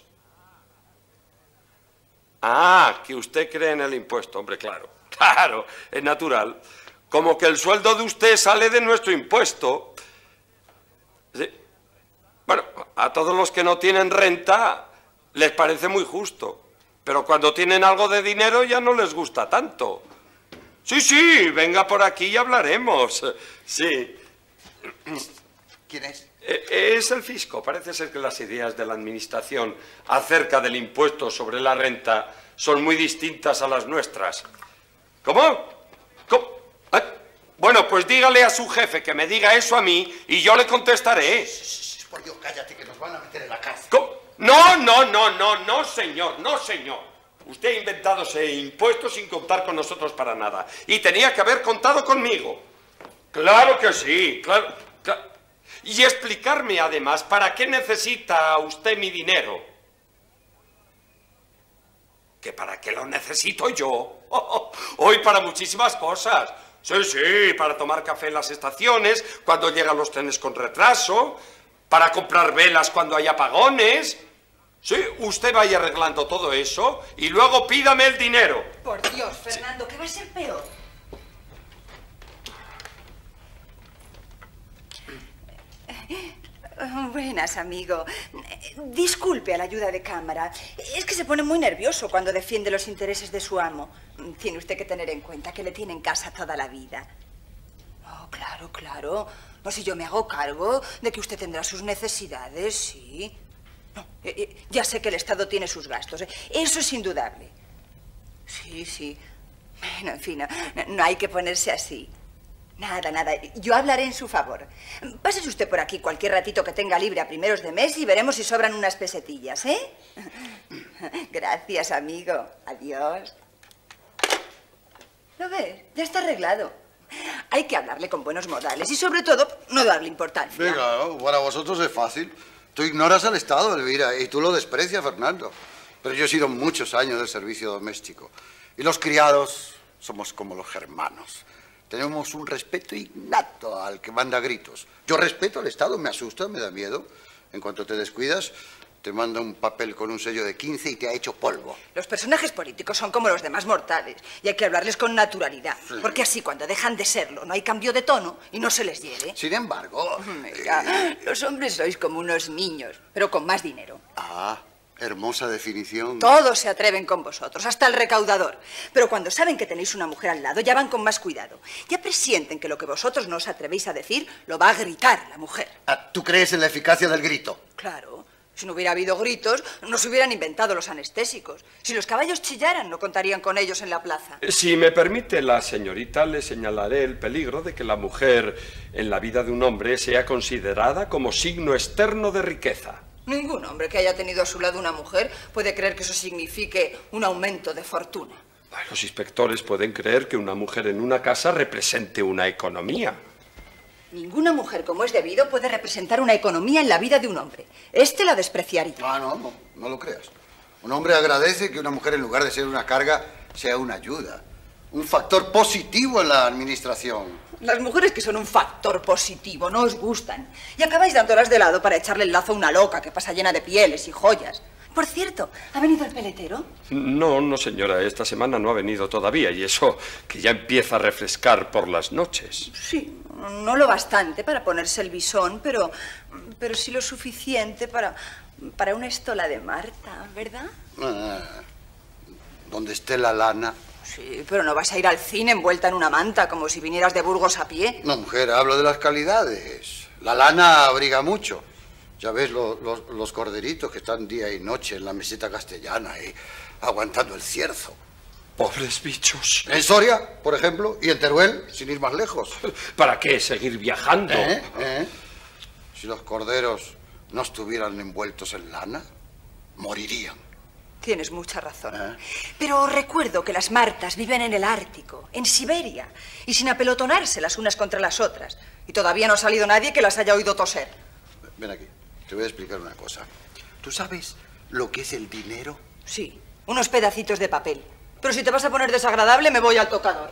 [SPEAKER 5] Ah, que usted cree en el impuesto, hombre, claro, claro, es natural. Como que el sueldo de usted sale de nuestro impuesto. Sí. Bueno, a todos los que no tienen renta les parece muy justo, pero cuando tienen algo de dinero ya no les gusta tanto. Sí, sí, venga por aquí y hablaremos. Sí.
[SPEAKER 6] ¿Quién es?
[SPEAKER 5] Es el fisco. Parece ser que las ideas de la administración acerca del impuesto sobre la renta son muy distintas a las nuestras. ¿Cómo? ¿Cómo? ¿Eh? Bueno, pues dígale a su jefe que me diga eso a mí y yo le contestaré.
[SPEAKER 6] Shh, shh, por Dios, cállate, que nos van a meter en la cárcel.
[SPEAKER 5] ¿Cómo? No, no, no, no, no, señor, no, señor. Usted ha inventado ese impuesto sin contar con nosotros para nada. Y tenía que haber contado conmigo. Claro que sí, claro, claro. Y explicarme, además, para qué necesita usted mi dinero. ¿Que para qué lo necesito yo? Oh, oh, hoy para muchísimas cosas. Sí, sí, para tomar café en las estaciones, cuando llegan los trenes con retraso, para comprar velas cuando hay apagones. Sí, usted vaya arreglando todo eso y luego pídame el dinero.
[SPEAKER 2] Por Dios, Fernando, ¿qué va a ser peor? Buenas, amigo. Disculpe a la ayuda de cámara. Es que se pone muy nervioso cuando defiende los intereses de su amo. Tiene usted que tener en cuenta que le tiene en casa toda la vida. Oh, claro, claro. No, si yo me hago cargo de que usted tendrá sus necesidades, sí. No, eh, eh, ya sé que el Estado tiene sus gastos. ¿eh? Eso es indudable. Sí, sí. Bueno, en fin, no, no hay que ponerse así. Nada, nada. Yo hablaré en su favor. Pásese usted por aquí cualquier ratito que tenga libre a primeros de mes y veremos si sobran unas pesetillas, ¿eh? Gracias, amigo. Adiós. ¿Lo ves? Ya está arreglado. Hay que hablarle con buenos modales y, sobre todo, no darle importancia.
[SPEAKER 6] Venga, para vosotros es fácil. Tú ignoras al Estado, Elvira, y tú lo desprecias, Fernando. Pero yo he sido muchos años de servicio doméstico. Y los criados somos como los germanos. Tenemos un respeto innato al que manda gritos. Yo respeto al Estado, me asusta, me da miedo. En cuanto te descuidas, te manda un papel con un sello de quince y te ha hecho polvo.
[SPEAKER 2] Los personajes políticos son como los demás mortales y hay que hablarles con naturalidad. Sí. Porque así, cuando dejan de serlo, no hay cambio de tono y no se les hiere.
[SPEAKER 6] Sin embargo...
[SPEAKER 2] Mira, eh... los hombres sois como unos niños, pero con más dinero.
[SPEAKER 6] Ah... Hermosa definición.
[SPEAKER 2] Todos se atreven con vosotros, hasta el recaudador. Pero cuando saben que tenéis una mujer al lado, ya van con más cuidado. Ya presienten que lo que vosotros no os atrevéis a decir, lo va a gritar la mujer.
[SPEAKER 6] Ah, ¿tú crees en la eficacia del grito?
[SPEAKER 2] Claro. Si no hubiera habido gritos, no se hubieran inventado los anestésicos. Si los caballos chillaran, no contarían con ellos en la plaza.
[SPEAKER 5] Si me permite la señorita, le señalaré el peligro de que la mujer en la vida de un hombre sea considerada como signo externo de riqueza.
[SPEAKER 2] Ningún hombre que haya tenido a su lado una mujer puede creer que eso signifique un aumento de fortuna.
[SPEAKER 5] Los inspectores pueden creer que una mujer en una casa represente una economía.
[SPEAKER 2] Ninguna mujer, como es debido, puede representar una economía en la vida de un hombre. Este la despreciaría.
[SPEAKER 6] Ah, no, no, no lo creas. Un hombre agradece que una mujer, en lugar de ser una carga, sea una ayuda. Un factor positivo en la administración.
[SPEAKER 2] Las mujeres que son un factor positivo no os gustan. Y acabáis dándolas de lado para echarle el lazo a una loca que pasa llena de pieles y joyas. Por cierto, ¿ha venido el peletero?
[SPEAKER 5] No, no, señora, esta semana no ha venido todavía, y eso que ya empieza a refrescar por las noches.
[SPEAKER 2] Sí, no lo bastante para ponerse el bisón, pero, pero sí lo suficiente para, para una estola de Marta, ¿verdad?
[SPEAKER 6] Ah, donde esté la lana.
[SPEAKER 2] Sí, pero no vas a ir al cine envuelta en una manta como si vinieras de Burgos a pie.
[SPEAKER 6] No, mujer, hablo de las calidades. La lana abriga mucho. Ya ves lo- lo- los corderitos que están día y noche en la meseta castellana, eh, aguantando el cierzo.
[SPEAKER 5] Pobres bichos.
[SPEAKER 6] En Soria, por ejemplo, y en Teruel, sin ir más lejos.
[SPEAKER 5] ¿Para qué seguir viajando?
[SPEAKER 6] ¿Eh? ¿Eh? Si los corderos no estuvieran envueltos en lana, morirían.
[SPEAKER 2] Tienes mucha razón.
[SPEAKER 6] ¿Eh?
[SPEAKER 2] Pero recuerdo que las martas viven en el Ártico, en Siberia, y sin apelotonarse las unas contra las otras. Y todavía no ha salido nadie que las haya oído toser.
[SPEAKER 6] Ven aquí, te voy a explicar una cosa. ¿Tú sabes lo que es el dinero?
[SPEAKER 2] Sí, unos pedacitos de papel. Pero si te vas a poner desagradable, me voy al tocador.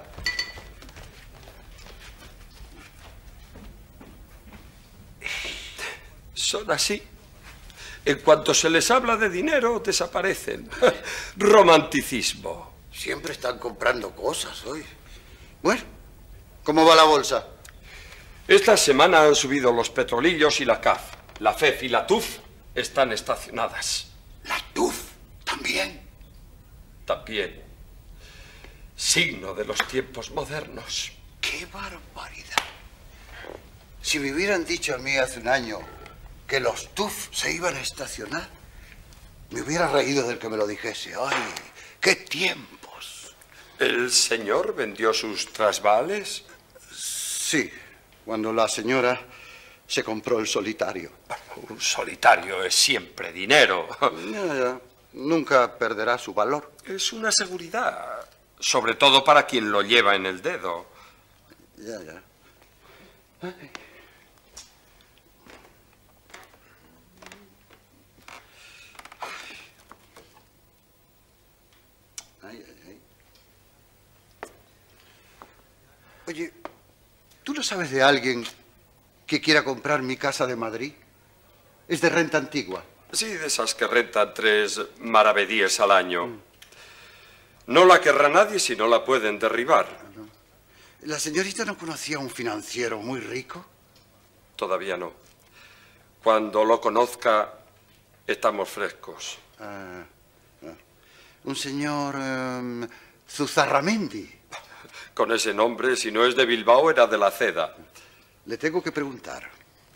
[SPEAKER 5] Son así. En cuanto se les habla de dinero, desaparecen. Romanticismo.
[SPEAKER 6] Siempre están comprando cosas hoy. Bueno, ¿cómo va la bolsa?
[SPEAKER 5] Esta semana han subido los petrolillos y la C A F. La F E F y la T U F están estacionadas.
[SPEAKER 6] La T U F también.
[SPEAKER 5] También. Signo de los tiempos modernos.
[SPEAKER 6] ¡Qué barbaridad! Si me hubieran dicho a mí hace un año que los T U F se iban a estacionar, me hubiera reído del que me lo dijese. ¡Ay, qué tiempos!
[SPEAKER 5] ¿El señor vendió sus trasvales?
[SPEAKER 6] Sí, cuando la señora se compró el solitario.
[SPEAKER 5] Un solitario es siempre dinero.
[SPEAKER 6] Ya, ya. Nunca perderá su valor.
[SPEAKER 5] Es una seguridad, sobre todo para quien lo lleva en el dedo.
[SPEAKER 6] Ya, ya. Ay. Ay, ay, ay. Oye, ¿tú no sabes de alguien que quiera comprar mi casa de Madrid? Es de renta antigua.
[SPEAKER 5] Sí, de esas que rentan tres maravedíes al año. No la querrá nadie si no la pueden derribar.
[SPEAKER 6] ¿La señorita no conocía a un financiero muy rico?
[SPEAKER 5] Todavía no. Cuando lo conozca, estamos frescos.
[SPEAKER 6] Ah, ah. Un señor um, Zuzarramendi.
[SPEAKER 5] Con ese nombre, si no es de Bilbao, era de la Ceda.
[SPEAKER 6] Le tengo que preguntar.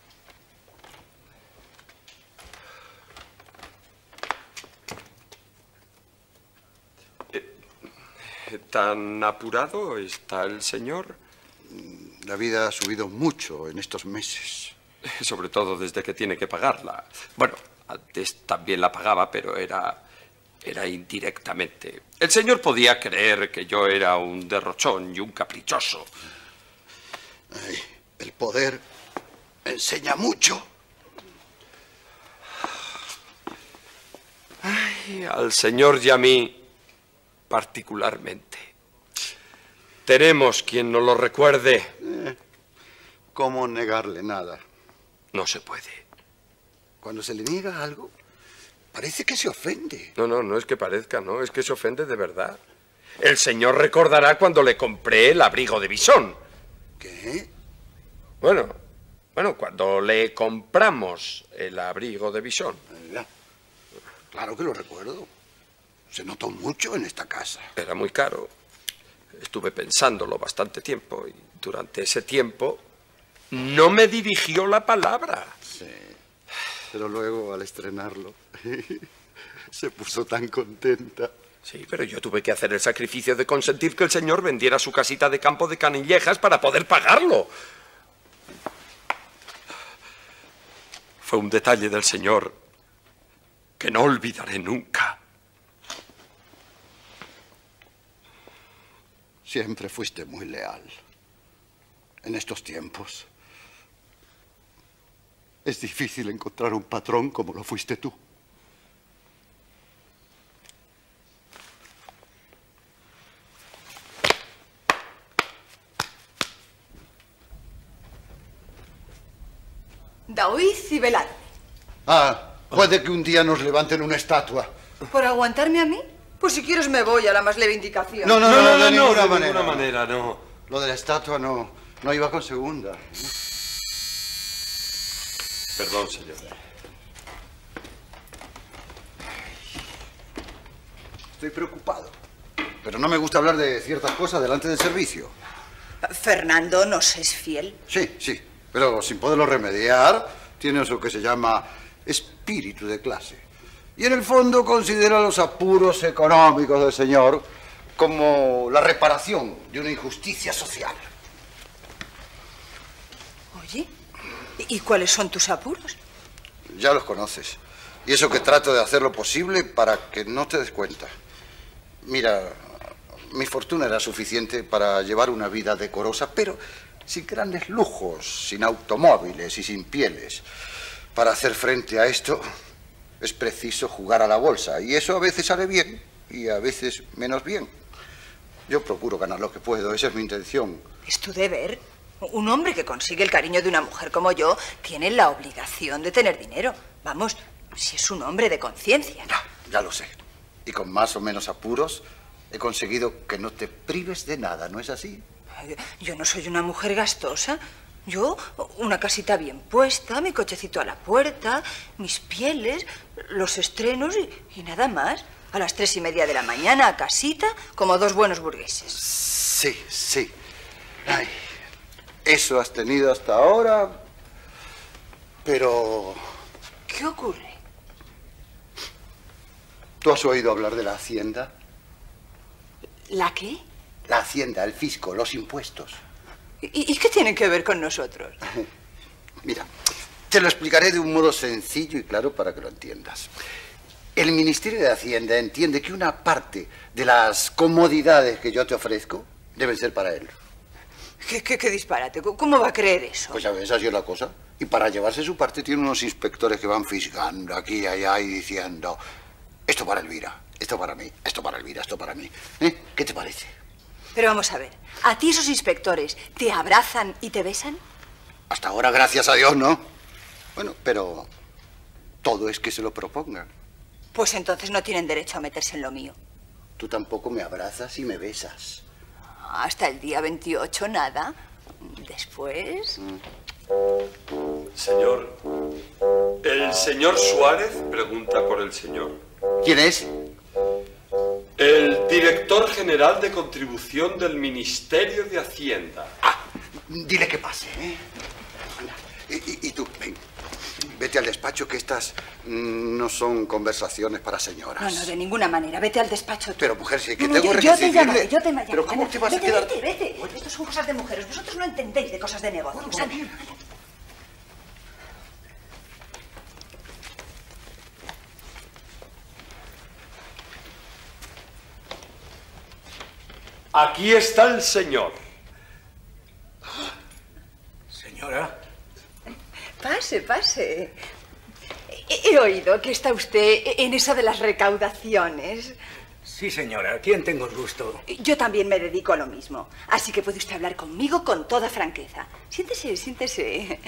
[SPEAKER 5] ¿Tan apurado está el señor?
[SPEAKER 6] La vida ha subido mucho en estos meses.
[SPEAKER 5] Sobre todo desde que tiene que pagarla. Bueno, antes también la pagaba, pero era, era indirectamente. El señor podía creer que yo era un derrochón y un caprichoso.
[SPEAKER 6] Ay, el poder enseña mucho.
[SPEAKER 5] Ay, al señor y a mí particularmente. Tenemos quien nos lo recuerde.
[SPEAKER 6] Eh, ¿Cómo negarle nada?
[SPEAKER 5] No se puede.
[SPEAKER 6] Cuando se le niega algo, parece que se ofende.
[SPEAKER 5] No, no, no es que parezca, no, es que se ofende de verdad. El señor recordará cuando le compré el abrigo de bisón.
[SPEAKER 6] ¿Qué?
[SPEAKER 5] Bueno, bueno, cuando le compramos el abrigo de bisón.
[SPEAKER 6] Ya. Claro que lo recuerdo. Se notó mucho en esta casa.
[SPEAKER 5] Era muy caro. Estuve pensándolo bastante tiempo y durante ese tiempo no me dirigió la palabra.
[SPEAKER 6] Sí. Pero luego, al estrenarlo, se puso tan contenta.
[SPEAKER 5] Sí, pero yo tuve que hacer el sacrificio de consentir que el señor vendiera su casita de campo de Canillejas para poder pagarlo. Fue un detalle del señor que no olvidaré nunca.
[SPEAKER 6] Siempre fuiste muy leal. En estos tiempos es difícil encontrar un patrón como lo fuiste tú.
[SPEAKER 2] Daoiz y Velarde.
[SPEAKER 6] Ah, Puede que un día nos levanten una estatua.
[SPEAKER 2] ¿Por aguantarme a mí? Pues si quieres me voy a la más leve indicación.
[SPEAKER 6] No, no, no, no, de ninguna
[SPEAKER 5] de
[SPEAKER 6] manera.
[SPEAKER 5] ninguna manera, no.
[SPEAKER 6] Lo de la estatua no, no iba con segunda.
[SPEAKER 5] Perdón, señor.
[SPEAKER 6] Estoy preocupado. Pero no me gusta hablar de ciertas cosas delante del servicio.
[SPEAKER 2] Fernando, ¿nos es fiel?
[SPEAKER 6] Sí, sí. Pero sin poderlo remediar, tiene eso que se llama espíritu de clase. Y en el fondo considera los apuros económicos del señor como la reparación de una injusticia social.
[SPEAKER 2] Oye, ¿y cuáles son tus apuros?
[SPEAKER 6] Ya los conoces. Y eso que trato de hacer lo posible para que no te des cuenta. Mira, mi fortuna era suficiente para llevar una vida decorosa, pero sin grandes lujos, sin automóviles y sin pieles. Para hacer frente a esto es preciso jugar a la bolsa. Y eso a veces sale bien y a veces menos bien. Yo procuro ganar lo que puedo, esa es mi intención.
[SPEAKER 2] Es tu deber. Un hombre que consigue el cariño de una mujer como yo tiene la obligación de tener dinero. Vamos, si es un hombre de conciencia.
[SPEAKER 6] Ya, ya lo sé. Y con más o menos apuros he conseguido que no te prives de nada, ¿no es así?
[SPEAKER 2] Yo no soy una mujer gastosa. Yo, una casita bien puesta, mi cochecito a la puerta, mis pieles, los estrenos y, y nada más. A las tres y media de la mañana a casita, como dos buenos burgueses.
[SPEAKER 6] Sí, sí. Ay, eso has tenido hasta ahora, pero...
[SPEAKER 2] ¿Qué ocurre?
[SPEAKER 6] ¿Tú has oído hablar de la Hacienda?
[SPEAKER 2] ¿La qué?
[SPEAKER 6] La Hacienda, el fisco, los impuestos.
[SPEAKER 2] ¿Y, y qué tienen que ver con nosotros?
[SPEAKER 6] Mira, te lo explicaré de un modo sencillo y claro para que lo entiendas. El Ministerio de Hacienda entiende que una parte de las comodidades que yo te ofrezco deben ser para él.
[SPEAKER 2] ¿Qué, qué, qué disparate? ¿Cómo va a creer eso?
[SPEAKER 6] Pues ya ves, así es la cosa. Y para llevarse su parte tiene unos inspectores que van fisgando aquí y allá y diciendo: esto para Elvira, esto para mí, esto para Elvira, esto para mí. ¿Eh? ¿Qué te parece?
[SPEAKER 2] Pero vamos a ver, ¿a ti esos inspectores te abrazan y te besan?
[SPEAKER 6] Hasta ahora, gracias a Dios, ¿no? Bueno, pero todo es que se lo propongan.
[SPEAKER 2] Pues entonces no tienen derecho a meterse en lo mío.
[SPEAKER 6] Tú tampoco me abrazas y me besas.
[SPEAKER 2] Hasta el día veintiocho, nada. Después...
[SPEAKER 5] Señor, el señor Suárez pregunta por el señor.
[SPEAKER 6] ¿Quién es?
[SPEAKER 5] El director general de contribución del Ministerio de Hacienda.
[SPEAKER 6] Ah, dile que pase, ¿eh? Y, y, y tú, ven. Vete al despacho, que estas no son conversaciones para señoras.
[SPEAKER 2] No, no, de ninguna manera. Vete al despacho tú.
[SPEAKER 6] Pero, mujer, si es que
[SPEAKER 2] no, no,
[SPEAKER 6] tengo
[SPEAKER 2] yo,
[SPEAKER 6] que
[SPEAKER 2] yo te
[SPEAKER 6] recibirle...
[SPEAKER 2] llamaré, yo te llamaré.
[SPEAKER 6] Pero ¿cómo te vas
[SPEAKER 2] vete,
[SPEAKER 6] a quedar...?
[SPEAKER 2] Vete, vete. Estos son cosas de mujeres. Vosotros no entendéis de cosas de negocios.
[SPEAKER 6] Bueno,
[SPEAKER 2] Anda.
[SPEAKER 5] Aquí está el señor.
[SPEAKER 7] Señora.
[SPEAKER 2] Pase, pase. He, he oído que está usted en eso de las recaudaciones.
[SPEAKER 7] Sí, señora. ¿A quién tengo el gusto?
[SPEAKER 2] Yo también me dedico a lo mismo. Así que puede usted hablar conmigo con toda franqueza. Siéntese, siéntese.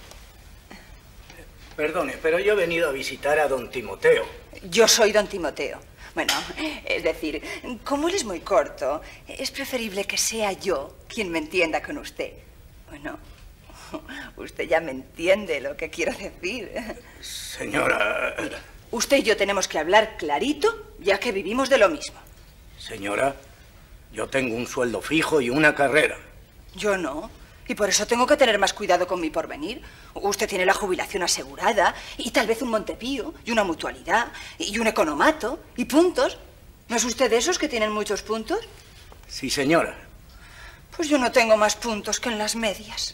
[SPEAKER 7] Perdone, pero yo he venido a visitar a don Timoteo.
[SPEAKER 2] Yo soy don Timoteo. Bueno, es decir, como él es muy corto, es preferible que sea yo quien me entienda con usted. Bueno, usted ya me entiende lo que quiero decir.
[SPEAKER 7] Señora...
[SPEAKER 2] Mire, usted y yo tenemos que hablar clarito, ya que vivimos de lo mismo.
[SPEAKER 7] Señora, yo tengo un sueldo fijo y una carrera.
[SPEAKER 2] Yo no. Y por eso tengo que tener más cuidado con mi porvenir. Usted tiene la jubilación asegurada, y tal vez un Montepío, y una mutualidad, y un economato, y puntos. ¿No es usted de esos que tienen muchos puntos?
[SPEAKER 7] Sí, señora.
[SPEAKER 2] Pues yo no tengo más puntos que en las medias.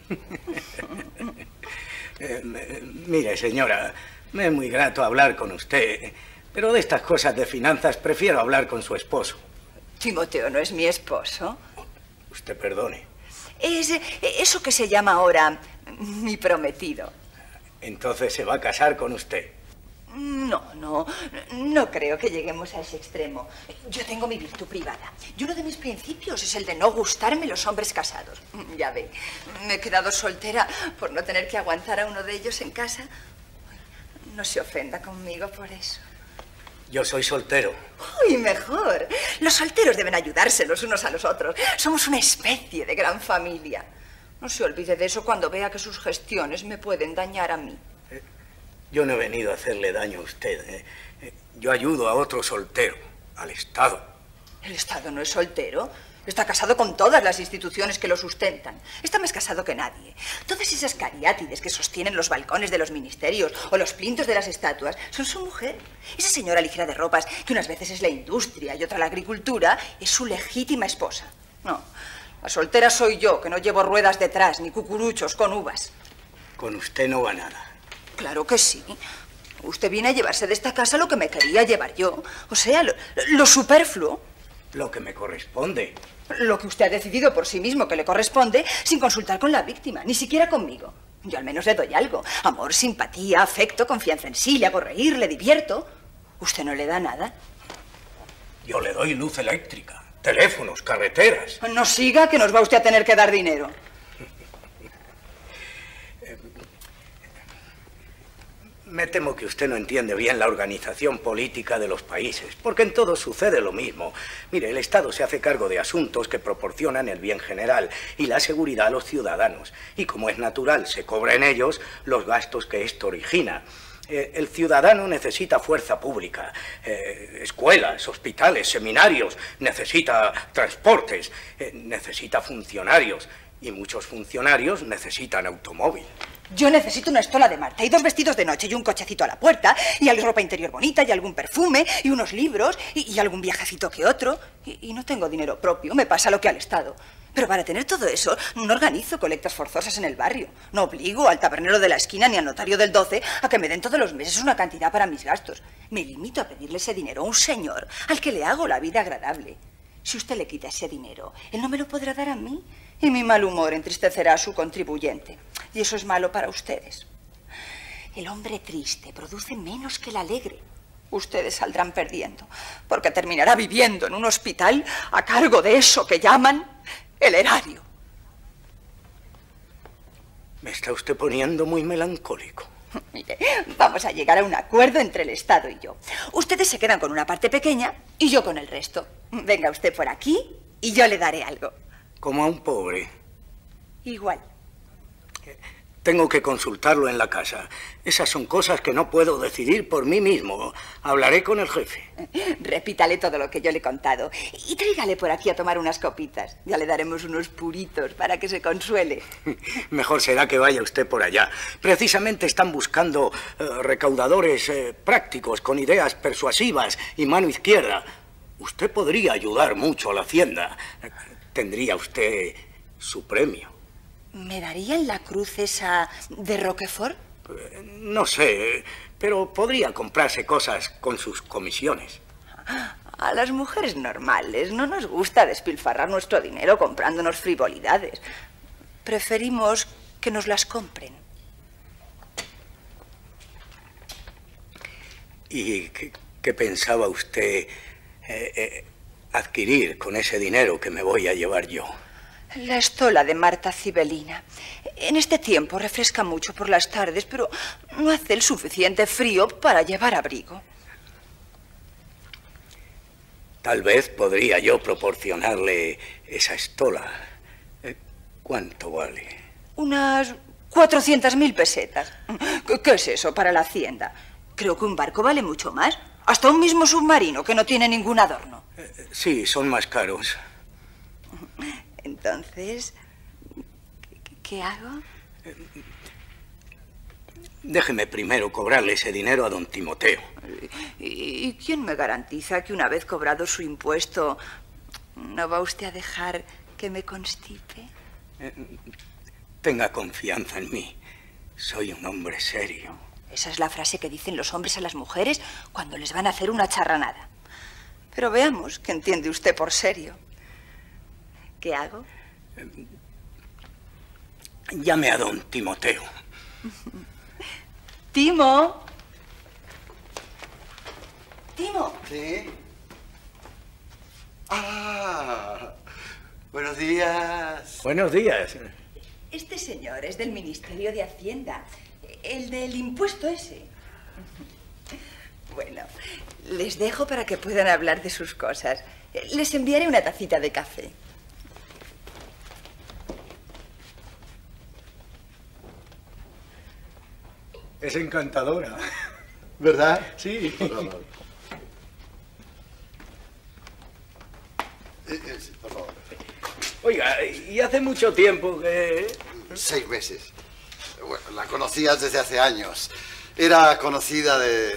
[SPEAKER 7] eh, mire, señora, me es muy grato hablar con usted, pero de estas cosas de finanzas prefiero hablar con su esposo.
[SPEAKER 2] Timoteo no es mi esposo.
[SPEAKER 7] Usted perdone.
[SPEAKER 2] Es eso que se llama ahora mi prometido.
[SPEAKER 7] Entonces se va a casar con usted.
[SPEAKER 2] No, no, no creo que lleguemos a ese extremo. Yo tengo mi virtud privada. Y uno de mis principios es el de no gustarme los hombres casados. Ya ve, me he quedado soltera por no tener que aguantar a uno de ellos en casa. No se ofenda conmigo por eso.
[SPEAKER 7] Yo soy soltero.
[SPEAKER 2] ¡Uy, mejor! Los solteros deben ayudarse los unos a los otros. Somos una especie de gran familia. No se olvide de eso cuando vea que sus gestiones me pueden dañar a mí.
[SPEAKER 7] Eh, yo no he venido a hacerle daño a usted. Eh. Eh, yo ayudo a otro soltero, al Estado.
[SPEAKER 2] ¿El Estado no es soltero? Está casado con todas las instituciones que lo sustentan. Está más casado que nadie. Todas esas cariátides que sostienen los balcones de los ministerios o los plintos de las estatuas son su mujer. Esa señora ligera de ropas, que unas veces es la industria y otra la agricultura, es su legítima esposa. No, la soltera soy yo, que no llevo ruedas detrás ni cucuruchos con uvas.
[SPEAKER 7] Con usted no va nada.
[SPEAKER 2] Claro que sí. Usted viene a llevarse de esta casa lo que me quería llevar yo. O sea, lo, lo superfluo.
[SPEAKER 7] Lo que me corresponde.
[SPEAKER 2] Lo que usted ha decidido por sí mismo que le corresponde sin consultar con la víctima, ni siquiera conmigo. Yo al menos le doy algo. Amor, simpatía, afecto, confianza en sí, le hago reír, le divierto. ¿Usted no le da nada?
[SPEAKER 7] Yo le doy luz eléctrica, teléfonos, carreteras.
[SPEAKER 2] No siga, que nos va usted a tener que dar dinero.
[SPEAKER 7] Me temo que usted no entiende bien la organización política de los países, porque en todo sucede lo mismo. Mire, el Estado se hace cargo de asuntos que proporcionan el bien general y la seguridad a los ciudadanos. Y como es natural, se cobra en ellos los gastos que esto origina. Eh, el ciudadano necesita fuerza pública, eh, escuelas, hospitales, seminarios, necesita transportes, eh, necesita funcionarios. Y muchos funcionarios necesitan automóvil.
[SPEAKER 2] Yo necesito una estola de Marta y dos vestidos de noche y un cochecito a la puerta y algo ropa interior bonita y algún perfume y unos libros y, y algún viajecito que otro. Y, y no tengo dinero propio, me pasa lo que al Estado. Pero para tener todo eso no organizo colectas forzosas en el barrio. No obligo al tabernero de la esquina ni al notario del doce a que me den todos los meses una cantidad para mis gastos. Me limito a pedirle ese dinero a un señor al que le hago la vida agradable. Si usted le quita ese dinero, él no me lo podrá dar a mí. Y mi mal humor entristecerá a su contribuyente. Y eso es malo para ustedes. El hombre triste produce menos que el alegre. Ustedes saldrán perdiendo, porque terminará viviendo en un hospital a cargo de eso que llaman el erario.
[SPEAKER 7] Me está usted poniendo muy melancólico.
[SPEAKER 2] Mire, vamos a llegar a un acuerdo entre el Estado y yo. Ustedes se quedan con una parte pequeña y yo con el resto. Venga usted por aquí y yo le daré algo.
[SPEAKER 7] Como a un pobre.
[SPEAKER 2] Igual.
[SPEAKER 7] Tengo que consultarlo en la casa. Esas son cosas que no puedo decidir por mí mismo. Hablaré con el jefe.
[SPEAKER 2] Repítale todo lo que yo le he contado. Y tráigale por aquí a tomar unas copitas. Ya le daremos unos puritos para que se consuele.
[SPEAKER 7] Mejor será que vaya usted por allá. Precisamente están buscando eh, recaudadores eh, prácticos, con ideas persuasivas y mano izquierda. Usted podría ayudar mucho a la hacienda. Tendría usted su premio.
[SPEAKER 2] ¿Me darían la cruz esa de Roquefort?
[SPEAKER 7] No sé, pero podría comprarse cosas con sus comisiones.
[SPEAKER 2] A las mujeres normales no nos gusta despilfarrar nuestro dinero comprándonos frivolidades. Preferimos que nos las compren.
[SPEAKER 7] ¿Y qué, qué pensaba usted eh, eh, adquirir con ese dinero que me voy a llevar yo?
[SPEAKER 2] La estola de Marta Cibelina. En este tiempo refresca mucho por las tardes, pero no hace el suficiente frío para llevar abrigo.
[SPEAKER 7] Tal vez podría yo proporcionarle esa estola. ¿Cuánto vale?
[SPEAKER 2] Unas cuatrocientas mil pesetas. ¿Qué es eso para la hacienda? Creo que un barco vale mucho más. Hasta un mismo submarino que no tiene ningún adorno.
[SPEAKER 7] Sí, son más caros.
[SPEAKER 2] Entonces, ¿qué, qué hago?
[SPEAKER 7] Déjeme primero cobrarle ese dinero a don Timoteo.
[SPEAKER 2] ¿Y, y quién me garantiza que una vez cobrado su impuesto no va usted a dejar que me constipe?
[SPEAKER 7] Eh, tenga confianza en mí. Soy un hombre serio.
[SPEAKER 2] Esa es la frase que dicen los hombres a las mujeres cuando les van a hacer una charranada. Pero veamos qué entiende usted por serio. ¿Qué hago?
[SPEAKER 7] Llame a don Timoteo.
[SPEAKER 2] Timo. Timo.
[SPEAKER 6] Sí. Ah, buenos días.
[SPEAKER 7] Buenos días.
[SPEAKER 2] Este señor es del Ministerio de Hacienda, el del impuesto ese. Bueno, les dejo para que puedan hablar de sus cosas. Les enviaré una tacita de café.
[SPEAKER 7] Es encantadora.
[SPEAKER 6] ¿Verdad?
[SPEAKER 7] Sí.
[SPEAKER 6] Por favor. Eh, eh, sí, por favor.
[SPEAKER 7] Oiga, y hace mucho tiempo que...
[SPEAKER 6] Seis meses. Bueno, la conocías desde hace años. Era conocida de,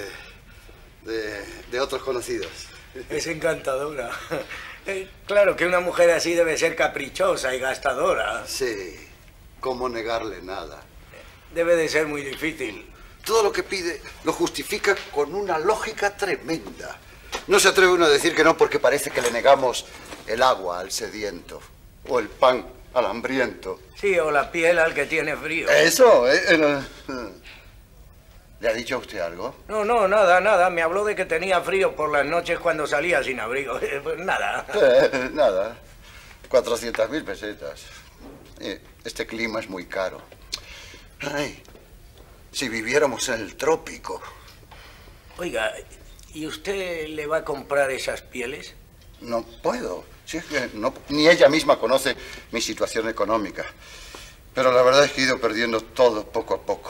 [SPEAKER 6] de, de otros conocidos.
[SPEAKER 7] Es encantadora. Eh, claro que una mujer así debe ser caprichosa y gastadora.
[SPEAKER 6] Sí, ¿cómo negarle nada?
[SPEAKER 7] Debe de ser muy difícil.
[SPEAKER 6] Todo lo que pide lo justifica con una lógica tremenda. No se atreve uno a decir que no porque parece que le negamos el agua al sediento o el pan al hambriento.
[SPEAKER 7] Sí, o la piel al que tiene frío.
[SPEAKER 6] Eso, ¿eh? eh, ¿Le ha dicho a usted algo?
[SPEAKER 7] No, no, nada, nada. Me habló de que tenía frío por las noches cuando salía sin abrigo. Pues nada.
[SPEAKER 6] Eh, nada. cuatrocientas mil pesetas. Eh, este clima es muy caro. Ay, si viviéramos en el trópico.
[SPEAKER 7] Oiga, ¿y usted le va a comprar esas pieles?
[SPEAKER 6] No puedo. Si es que no, ni ella misma conoce mi situación económica. Pero la verdad es que he ido perdiendo todo poco a poco.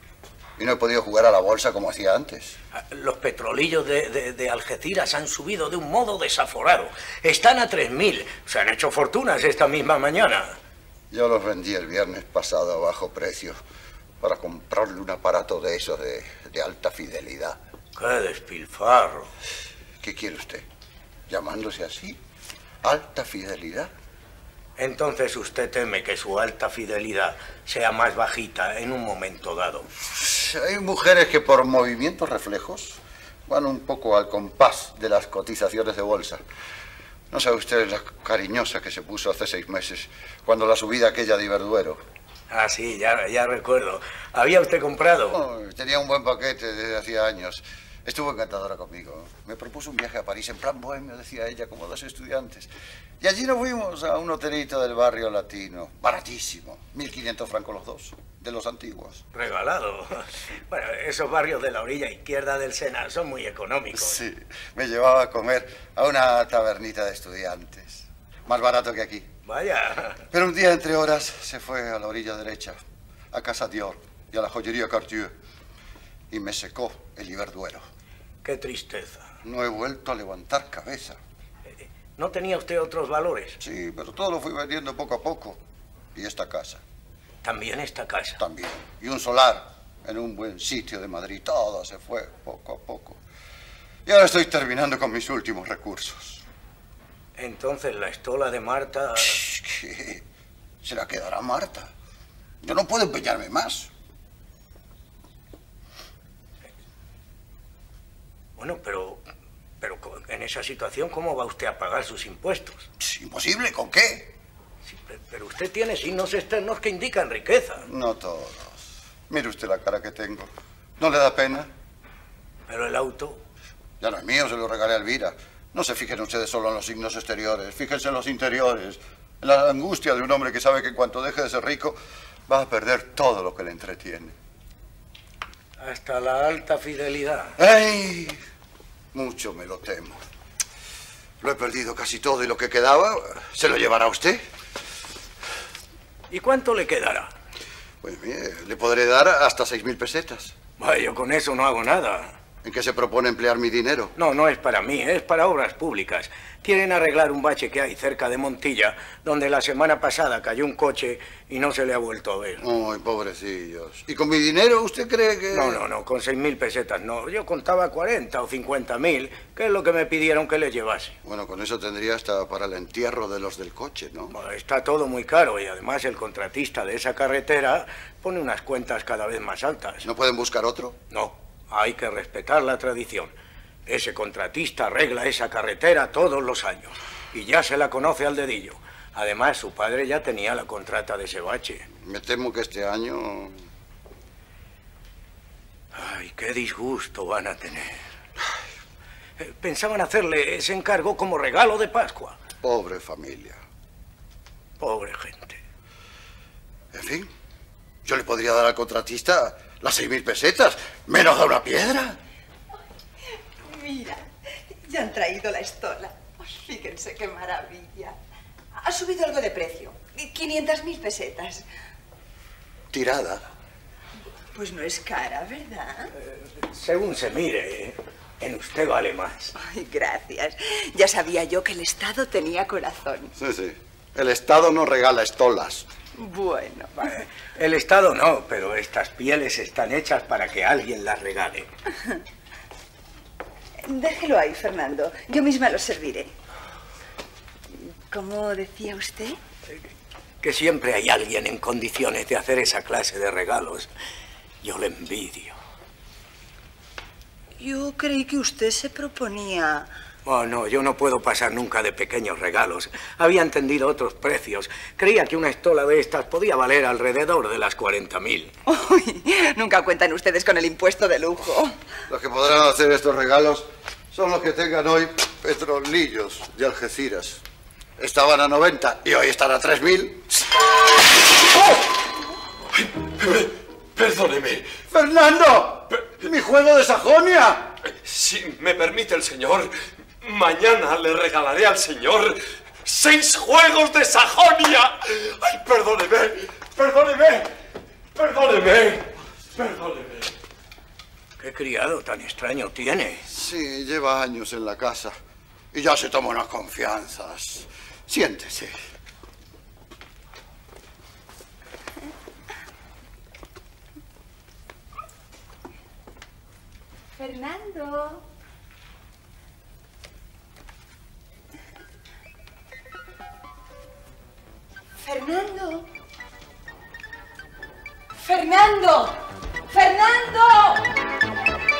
[SPEAKER 6] Y no he podido jugar a la bolsa como hacía antes.
[SPEAKER 7] Los petrolillos de, de, de Algeciras han subido de un modo desaforado. Están a tres mil. Se han hecho fortunas esta misma mañana.
[SPEAKER 6] Yo los vendí el viernes pasado a bajo precio para comprarle un aparato de esos de, de alta fidelidad.
[SPEAKER 7] ¡Qué despilfarro!
[SPEAKER 6] ¿Qué quiere usted? ¿Llamándose así? ¿Alta fidelidad?
[SPEAKER 7] Entonces usted teme que su alta fidelidad sea más bajita en un momento dado.
[SPEAKER 6] Hay mujeres que por movimientos reflejos van un poco al compás de las cotizaciones de bolsa. No sabe usted la cariñosa que se puso hace seis meses cuando la subida aquella de Iberduero.
[SPEAKER 7] Ah, sí, ya, ya recuerdo. ¿Había usted comprado?
[SPEAKER 6] Oh, tenía un buen paquete desde hacía años. Estuvo encantadora conmigo. Me propuso un viaje a París en plan bohemio, decía ella, como dos estudiantes. Y allí nos fuimos a un hotelito del barrio latino. Baratísimo. mil quinientos francos los dos. De los antiguos.
[SPEAKER 7] Regalado. Bueno, esos barrios de la orilla izquierda del Sena son muy económicos.
[SPEAKER 6] Sí. Me llevaba a comer a una tabernita de estudiantes. Más barato que aquí.
[SPEAKER 7] Vaya.
[SPEAKER 6] Pero un día, entre horas, se fue a la orilla derecha, a Casa Dior y a la joyería Cartier. Y me secó el Iberduero.
[SPEAKER 7] Qué tristeza.
[SPEAKER 6] No he vuelto a levantar cabeza.
[SPEAKER 7] ¿No tenía usted otros valores?
[SPEAKER 6] Sí, pero todo lo fui vendiendo poco a poco. Y esta casa.
[SPEAKER 7] También esta casa.
[SPEAKER 6] También. Y un solar en un buen sitio de Madrid. Todo se fue poco a poco. Y ahora estoy terminando con mis últimos recursos.
[SPEAKER 7] Entonces la estola de Marta...
[SPEAKER 6] ¿Qué? Se la quedará Marta. Yo no puedo empeñarme más.
[SPEAKER 7] Bueno, pero, pero en esa situación, ¿cómo va usted a pagar sus impuestos?
[SPEAKER 6] Imposible, ¿con qué?
[SPEAKER 7] Sí, pero usted tiene signos externos que indican riqueza.
[SPEAKER 6] No todos. Mire usted la cara que tengo. ¿No le da pena?
[SPEAKER 7] Pero el auto...
[SPEAKER 6] Ya no es mío, se lo regalé a Elvira. No se fijen ustedes solo en los signos exteriores, fíjense en los interiores. En la angustia de un hombre que sabe que en cuanto deje de ser rico, va a perder todo lo que le entretiene.
[SPEAKER 7] Hasta la alta fidelidad.
[SPEAKER 6] ¡Ay! Mucho me lo temo. Lo he perdido casi todo y lo que quedaba, ¿se lo llevará usted?
[SPEAKER 7] ¿Y cuánto le quedará?
[SPEAKER 6] Pues mire, le podré dar hasta seis mil pesetas.
[SPEAKER 7] Vaya, yo con eso no hago nada.
[SPEAKER 6] ¿En qué se propone emplear mi dinero?
[SPEAKER 7] No, no es para mí, es para obras públicas. Quieren arreglar un bache que hay cerca de Montilla, donde la semana pasada cayó un coche y no se le ha vuelto a ver.
[SPEAKER 6] Ay, pobrecillos. ¿Y con mi dinero usted cree que...?
[SPEAKER 7] No, no, no, con seis mil pesetas no. Yo contaba cuarenta o cincuenta mil, que es lo que me pidieron que les llevase.
[SPEAKER 6] Bueno, con eso tendría hasta para el entierro de los del coche, ¿no?
[SPEAKER 7] Bueno, está todo muy caro y además el contratista de esa carretera pone unas cuentas cada vez más altas.
[SPEAKER 6] ¿No pueden buscar otro?
[SPEAKER 7] No. Hay que respetar la tradición. Ese contratista arregla esa carretera todos los años y ya se la conoce al dedillo. Además, su padre ya tenía la contrata de ese bache.
[SPEAKER 6] Me temo que este año...
[SPEAKER 7] Ay, qué disgusto van a tener. Pensaban hacerle ese encargo como regalo de Pascua.
[SPEAKER 6] Pobre familia.
[SPEAKER 7] Pobre gente.
[SPEAKER 6] En fin, yo le podría dar al contratista Las seis mil pesetas, menos de una piedra.
[SPEAKER 2] Mira, ya han traído la estola. Fíjense qué maravilla. Ha subido algo de precio. quinientas mil pesetas.
[SPEAKER 6] Tirada.
[SPEAKER 2] Pues no es cara, ¿verdad?
[SPEAKER 7] Eh, según se mire, en usted vale más.
[SPEAKER 2] Ay, gracias. Ya sabía yo que el Estado tenía corazón.
[SPEAKER 6] Sí, sí. El Estado no regala estolas.
[SPEAKER 2] Bueno.
[SPEAKER 7] Vale. El Estado no, pero estas pieles están hechas para que alguien las regale.
[SPEAKER 2] Déjelo ahí, Fernando. Yo misma lo serviré. ¿Cómo decía usted?
[SPEAKER 7] Que siempre hay alguien en condiciones de hacer esa clase de regalos. Yo le envidio.
[SPEAKER 2] Yo creí que usted se proponía...
[SPEAKER 7] Oh, no, yo no puedo pasar nunca de pequeños regalos. Había entendido otros precios. Creía que una estola de estas podía valer alrededor de las cuarenta mil.
[SPEAKER 2] Uy, nunca cuentan ustedes con el impuesto de lujo.
[SPEAKER 6] Los que podrán hacer estos regalos son los que tengan hoy petrolillos de Algeciras. Estaban a noventa y hoy están a tres mil.
[SPEAKER 5] ¡Oh! Perdóneme.
[SPEAKER 6] ¡Fernando! ¡Mi juego de Sajonia!
[SPEAKER 5] Si me permite el señor, mañana le regalaré al señor seis juegos de Sajonia. ¡Ay, perdóneme! ¡Perdóneme! ¡Perdóneme! ¡Perdóneme!
[SPEAKER 7] ¿Qué criado tan extraño tiene?
[SPEAKER 6] Sí, lleva años en la casa y ya se toma unas confianzas. Siéntese.
[SPEAKER 2] Fernando. Fernando. Fernando. Fernando.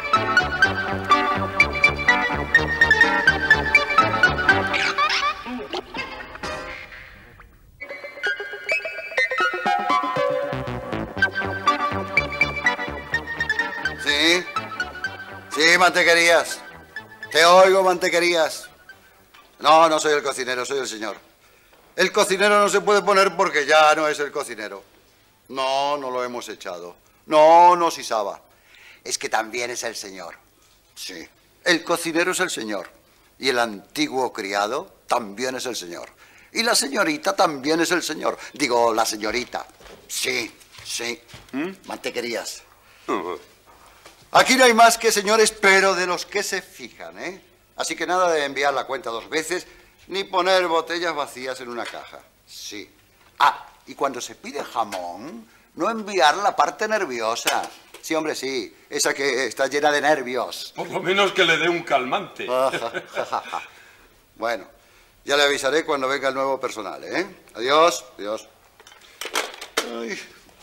[SPEAKER 6] ¿Sí? Sí, mantequerías. Te oigo, mantequerías. No, no soy el cocinero, soy el señor. El cocinero no se puede poner porque ya no es el cocinero. No, no lo hemos echado. No, no sisaba. Es que también es el señor. Sí, el cocinero es el señor. Y el antiguo criado también es el señor. Y la señorita también es el señor. Digo, la señorita. Sí, sí. ¿Mm? Mantequerías. Uh-huh. Aquí no hay más que señores, pero de los que se fijan, ¿eh? Así que nada de enviar la cuenta dos veces, ni poner botellas vacías en una caja. Sí. Ah, y cuando se pide jamón, no enviar la parte nerviosa. Sí, hombre, sí. Esa que está llena de nervios.
[SPEAKER 5] Por lo menos que le dé un calmante.
[SPEAKER 6] Bueno, ya le avisaré cuando venga el nuevo personal, ¿eh? Adiós, adiós. Ay.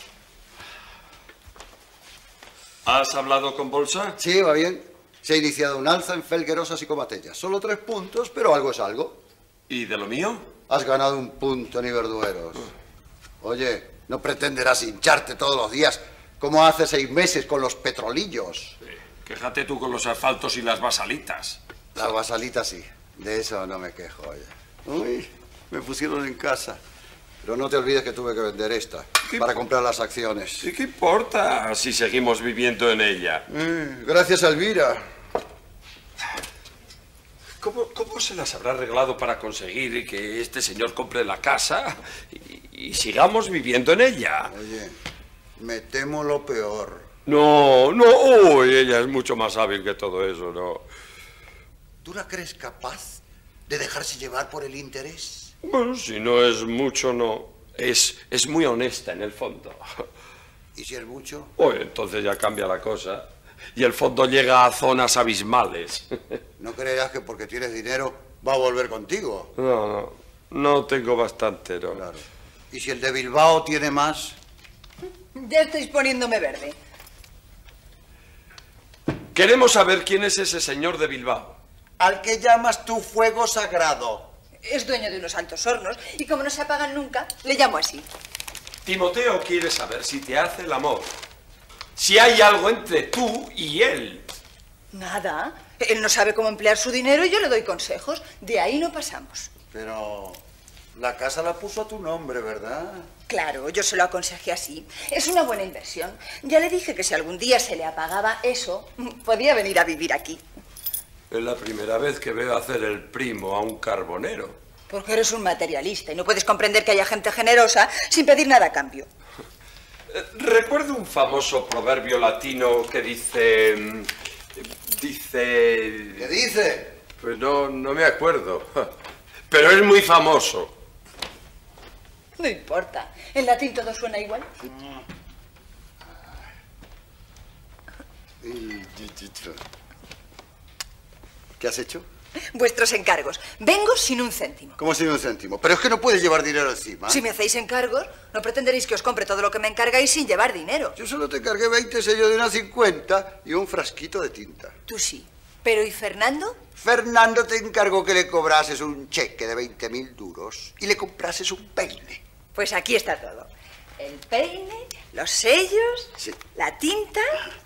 [SPEAKER 5] ¿Has hablado con Bolsa?
[SPEAKER 6] Sí, va bien. Se ha iniciado un alza en Felguerosas y Comatellas. Solo tres puntos, pero algo es algo.
[SPEAKER 5] ¿Y de lo mío?
[SPEAKER 6] Has ganado un punto en Iberdueros. Oye, no pretenderás hincharte todos los días como hace seis meses con los petrolillos.
[SPEAKER 5] Sí. Quéjate tú con los asfaltos y las basalitas.
[SPEAKER 6] Las basalitas sí. De eso no me quejo, oye. Uy, me pusieron en casa. Pero no te olvides que tuve que vender esta para comprar las acciones.
[SPEAKER 5] ¿Y qué importa si seguimos viviendo en ella?
[SPEAKER 6] Eh, gracias a Elvira.
[SPEAKER 5] ¿Cómo, ¿Cómo se las habrá arreglado para conseguir que este señor compre la casa y, y sigamos viviendo en ella?
[SPEAKER 6] Oye, me temo lo peor.
[SPEAKER 5] No, no, uy, ella es mucho más hábil que todo eso, ¿no?
[SPEAKER 6] ¿Tú la crees capaz de dejarse llevar por el interés?
[SPEAKER 5] Bueno, si no es mucho, no. Es, es muy honesta en el fondo.
[SPEAKER 6] ¿Y si es mucho?
[SPEAKER 5] Pues entonces ya cambia la cosa. Y el fondo llega a zonas abismales.
[SPEAKER 6] No creerás que porque tienes dinero va a volver contigo.
[SPEAKER 5] No, no. No tengo bastante, ¿no?
[SPEAKER 6] Claro. ¿Y si el de Bilbao tiene más?
[SPEAKER 2] Ya estáis poniéndome verde.
[SPEAKER 5] Queremos saber quién es ese señor de Bilbao.
[SPEAKER 6] Al que llamas tu fuego sagrado.
[SPEAKER 2] Es dueño de unos altos hornos y como no se apagan nunca, le llamo así.
[SPEAKER 5] Timoteo quiere saber si te hace el amor. Si hay algo entre tú y él.
[SPEAKER 2] Nada. Él no sabe cómo emplear su dinero y yo le doy consejos. De ahí no pasamos.
[SPEAKER 6] Pero La casa la puso a tu nombre, ¿verdad?
[SPEAKER 2] Claro, yo se lo aconsejé así. Es una buena inversión. Ya le dije que si algún día se le apagaba eso, podía venir a vivir aquí.
[SPEAKER 5] Es la primera vez que veo hacer el primo a un carbonero.
[SPEAKER 2] Porque eres un materialista y no puedes comprender que haya gente generosa sin pedir nada a cambio.
[SPEAKER 5] Recuerdo un famoso proverbio latino que dice... Dice...
[SPEAKER 6] ¿Qué dice?
[SPEAKER 5] Pues no, no me acuerdo. Pero es muy famoso.
[SPEAKER 2] No importa. En latín todo suena igual.
[SPEAKER 6] ¿Qué has hecho?
[SPEAKER 2] Vuestros encargos. Vengo sin un céntimo.
[SPEAKER 6] ¿Cómo sin un céntimo? Pero es que no puedes llevar dinero encima.
[SPEAKER 2] Si me hacéis encargos, no pretenderéis que os compre todo lo que me encargáis sin llevar dinero.
[SPEAKER 6] Yo solo te encargué veinte sellos de una cincuenta y un frasquito de tinta.
[SPEAKER 2] Tú sí. ¿Pero y Fernando?
[SPEAKER 6] Fernando te encargó que le cobrases un cheque de veinte mil duros y le comprases un peine.
[SPEAKER 2] Pues aquí está todo. El peine, los sellos,
[SPEAKER 6] Sí.
[SPEAKER 2] la tinta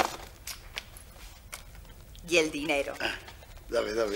[SPEAKER 2] y el dinero.
[SPEAKER 6] Ah, dame, dame.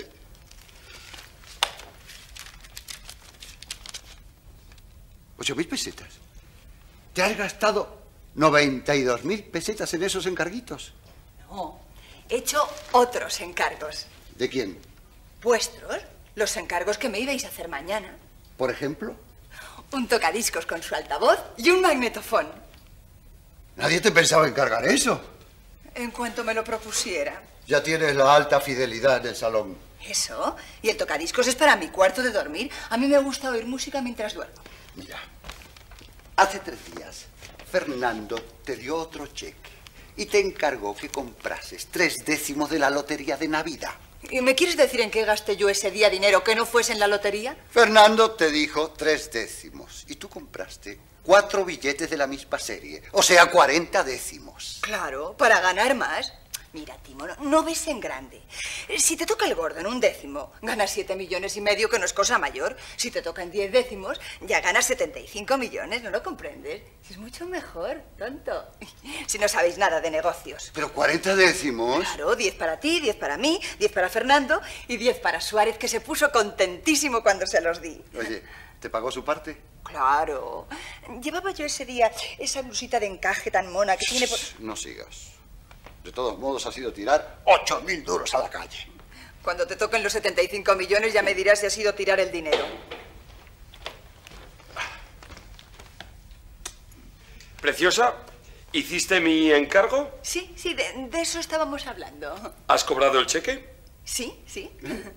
[SPEAKER 6] ¿Ocho mil pesetas? ¿Te has gastado noventa y dos mil pesetas en esos encarguitos?
[SPEAKER 2] No, he hecho otros encargos.
[SPEAKER 6] ¿De quién?
[SPEAKER 2] ¿Vuestros? Los encargos que me ibais a hacer mañana.
[SPEAKER 6] ¿Por ejemplo?
[SPEAKER 2] Un tocadiscos con su altavoz y un magnetofón.
[SPEAKER 6] Nadie te pensaba encargar eso.
[SPEAKER 2] En cuanto me lo propusiera.
[SPEAKER 6] Ya tienes la alta fidelidad en el salón.
[SPEAKER 2] ¿Eso? Y el tocadiscos es para mi cuarto de dormir. A mí me gusta oír música mientras duermo.
[SPEAKER 6] Mira, hace tres días Fernando te dio otro cheque y te encargó que comprases tres décimos de la lotería de Navidad.
[SPEAKER 2] ¿Y me quieres decir en qué gasté yo ese día dinero que no fuese en la lotería?
[SPEAKER 6] Fernando te dijo tres décimos y tú compraste cuatro billetes de la misma serie, o sea, cuarenta décimos.
[SPEAKER 2] Claro, para ganar más. Mira, Timo, no, no ves en grande. Si te toca el gordo en un décimo, ganas siete millones y medio, que no es cosa mayor. Si te toca en diez décimos, ya ganas setenta y cinco millones, ¿no lo comprendes? Es mucho mejor, tonto. Si no sabéis nada de negocios.
[SPEAKER 6] Pero cuarenta décimos...
[SPEAKER 2] Claro, diez para ti, diez para mí, diez para Fernando y diez para Suárez, que se puso contentísimo cuando se los di.
[SPEAKER 6] Oye, ¿te pagó su parte?
[SPEAKER 2] Claro. Llevaba yo ese día esa blusita de encaje tan mona que tiene por...
[SPEAKER 6] No sigas. De todos modos, ha sido tirar ocho mil duros a la calle.
[SPEAKER 2] Cuando te toquen los setenta y cinco millones ya me dirás si ha sido tirar el dinero.
[SPEAKER 5] Preciosa, ¿hiciste mi encargo?
[SPEAKER 2] Sí, sí, de, de eso estábamos hablando.
[SPEAKER 5] ¿Has cobrado el cheque?
[SPEAKER 2] Sí, sí.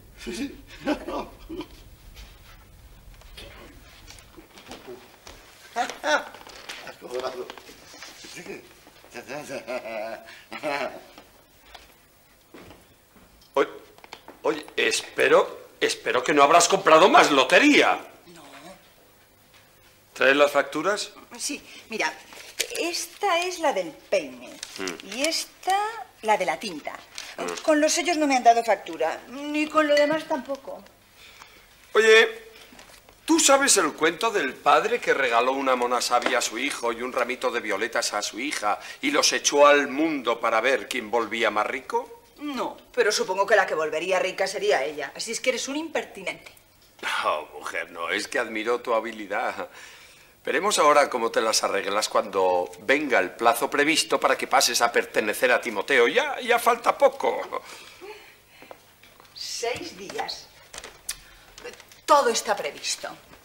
[SPEAKER 6] Has cobrado.
[SPEAKER 5] Oye, oye, espero, espero que no habrás comprado más lotería.
[SPEAKER 2] No.
[SPEAKER 5] ¿Traes las facturas?
[SPEAKER 2] Sí, mira, esta es la del peine
[SPEAKER 5] Mm.
[SPEAKER 2] y esta la de la tinta. Con los sellos no me han dado factura, ni con lo demás tampoco.
[SPEAKER 5] Oye, ¿tú sabes el cuento del padre que regaló una mona sabia a su hijo y un ramito de violetas a su hija y los echó al mundo para ver quién volvía más rico?
[SPEAKER 2] No, pero supongo que la que volvería rica sería ella. Así es que eres un impertinente.
[SPEAKER 5] No, mujer, no, es que admiro tu habilidad. Veremos ahora cómo te las arreglas cuando venga el plazo previsto para que pases a pertenecer a Timoteo. Ya, ya falta poco.
[SPEAKER 2] Seis días. Todo está previsto.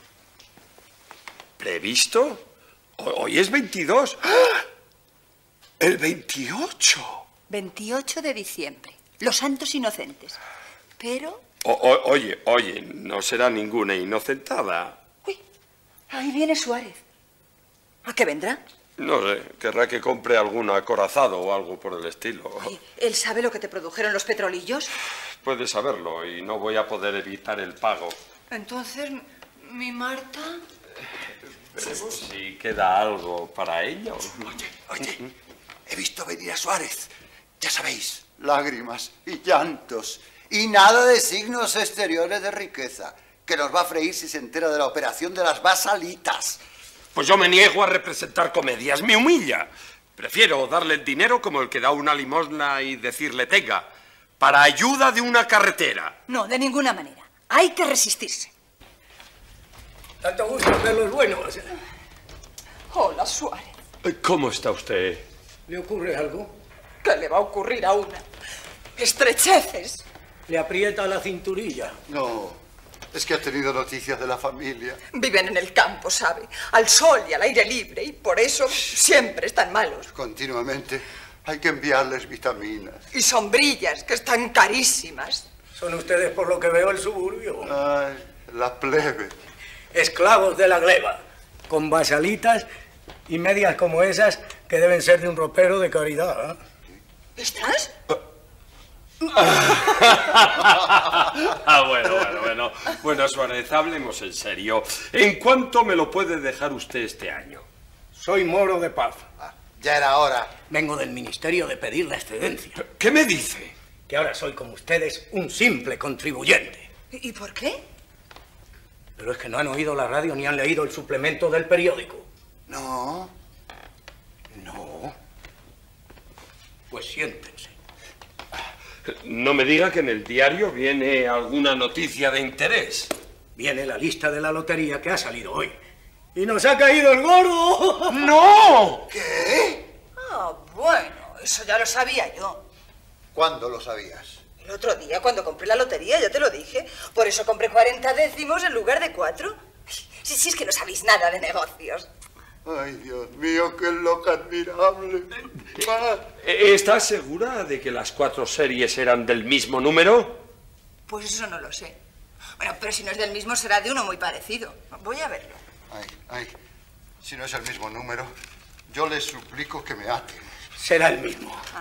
[SPEAKER 5] ¿Previsto? Hoy es veintidós. ¡Ah! ¡El veintiocho!
[SPEAKER 2] veintiocho de diciembre. Los santos inocentes. Pero...
[SPEAKER 5] O, o, oye, oye, no será ninguna inocentada.
[SPEAKER 2] Uy, ahí viene Suárez. ¿A qué vendrá?
[SPEAKER 5] No sé, querrá que compre algún acorazado o algo por el estilo.
[SPEAKER 2] Ay, ¿él sabe lo que te produjeron los petrolillos?
[SPEAKER 5] Puede saberlo y no voy a poder evitar el pago.
[SPEAKER 2] Entonces, mi Marta...
[SPEAKER 5] Veremos si queda algo para ella.
[SPEAKER 6] Oye, oye, he visto venir a Suárez. Ya sabéis, lágrimas y llantos. Y nada de signos exteriores de riqueza, que nos va a freír si se entera de la operación de las basalitas.
[SPEAKER 5] Pues yo me niego a representar comedias, me humilla. Prefiero darle el dinero como el que da una limosna y decirle tenga, para ayuda de una carretera.
[SPEAKER 2] No, de ninguna manera. Hay que resistirse.
[SPEAKER 7] Tanto gusto en ver los buenos.
[SPEAKER 2] Hola, Suárez.
[SPEAKER 5] ¿Cómo está usted?
[SPEAKER 7] ¿Le ocurre algo?
[SPEAKER 2] ¿Qué le va a ocurrir a una? Estrecheces.
[SPEAKER 7] ¿Le aprieta la cinturilla?
[SPEAKER 6] No, es que ha tenido noticias de la familia.
[SPEAKER 2] Viven en el campo, ¿sabe? Al sol y al aire libre, y por eso siempre están malos.
[SPEAKER 6] Continuamente hay que enviarles vitaminas.
[SPEAKER 2] Y sombrillas, que están carísimas.
[SPEAKER 7] Son ustedes, por lo que veo, el suburbio.
[SPEAKER 6] Ay, la plebe.
[SPEAKER 7] Esclavos de la gleba, con basalitas y medias como esas que deben ser de un ropero de caridad. ¿eh?
[SPEAKER 2] ¿Estás?
[SPEAKER 5] Ah, bueno, bueno, bueno. Bueno, Suárez, hablemos en serio. ¿En cuánto me lo puede dejar usted este año?
[SPEAKER 7] Soy moro de paz.
[SPEAKER 6] Ah, ya era hora.
[SPEAKER 7] Vengo del ministerio de pedir la excedencia.
[SPEAKER 5] ¿Qué me dice?
[SPEAKER 7] Que ahora soy, como ustedes, un simple contribuyente.
[SPEAKER 2] ¿Y por qué?
[SPEAKER 7] Pero es que no han oído la radio ni han leído el suplemento del periódico.
[SPEAKER 6] No.
[SPEAKER 7] No. Pues siéntense.
[SPEAKER 5] No me diga que en el diario viene alguna noticia de interés.
[SPEAKER 7] Viene la lista de la lotería que ha salido hoy. ¡Y nos ha caído el gordo!
[SPEAKER 5] ¡No!
[SPEAKER 6] ¿Qué?
[SPEAKER 2] Ah, bueno, eso ya lo sabía yo.
[SPEAKER 6] ¿Cuándo lo sabías?
[SPEAKER 2] El otro día, cuando compré la lotería, ya te lo dije. Por eso compré cuarenta décimos en lugar de cuatro. Si, si es que no sabéis nada de negocios.
[SPEAKER 6] Ay, Dios mío, qué loca admirable. Ah.
[SPEAKER 5] ¿Estás segura de que las cuatro series eran del mismo número?
[SPEAKER 2] Pues eso no lo sé. Bueno, pero si no es del mismo, será de uno muy parecido. Voy a verlo.
[SPEAKER 6] Ay, ay, si no es el mismo número, yo les suplico que me aten.
[SPEAKER 7] Será el mismo.
[SPEAKER 2] Ah.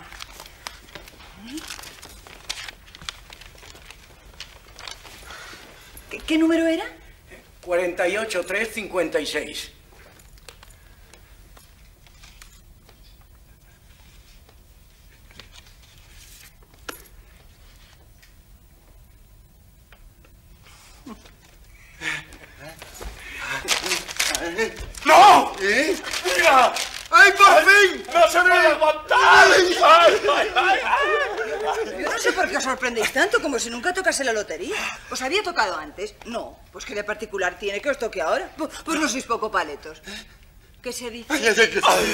[SPEAKER 2] ¿Qué, ¿Qué número era?
[SPEAKER 7] cuarenta y ocho, tres, cincuenta y seis.
[SPEAKER 5] ¡No!
[SPEAKER 6] ¿Eh?
[SPEAKER 5] ¡Mira!
[SPEAKER 6] ¡Ay, por fin!
[SPEAKER 5] ¡No se puede aguantar! ¡Ay, ay, ay,
[SPEAKER 2] Yo no sé por qué os sorprendéis tanto, como si nunca tocase la lotería. ¿Os había tocado antes? No. Pues qué de particular tiene que os toque ahora. Pues, pues no sois poco paletos. ¿Qué se dice?
[SPEAKER 6] Ay, ay,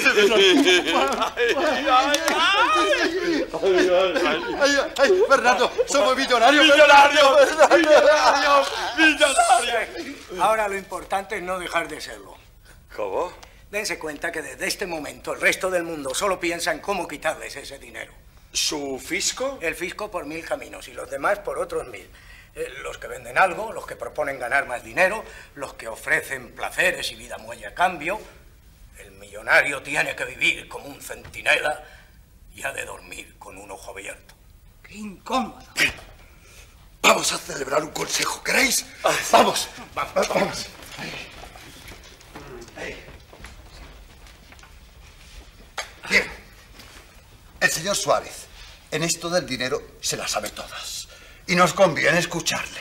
[SPEAKER 6] ay, ay, Fernando, somos millonarios.
[SPEAKER 5] ¡Millonarios! ¡Millonarios! ¡Millonarios!
[SPEAKER 7] Ahora lo importante es no dejar de serlo.
[SPEAKER 5] ¿Cómo?
[SPEAKER 7] Dense cuenta que desde este momento el resto del mundo solo piensa en cómo quitarles ese dinero.
[SPEAKER 5] ¿Su fisco?
[SPEAKER 7] El fisco por mil caminos y los demás por otros mil. Eh, los que venden algo, los que proponen ganar más dinero, los que ofrecen placeres y vida muy a cambio. El millonario tiene que vivir como un centinela y ha de dormir con un ojo abierto.
[SPEAKER 2] ¡Qué incómodo!
[SPEAKER 6] Vamos a celebrar un consejo, ¿queréis? Vamos,
[SPEAKER 7] Vamos,
[SPEAKER 6] vamos. Bien, el señor Suárez, en esto del dinero se las sabe todas. Y nos conviene escucharle.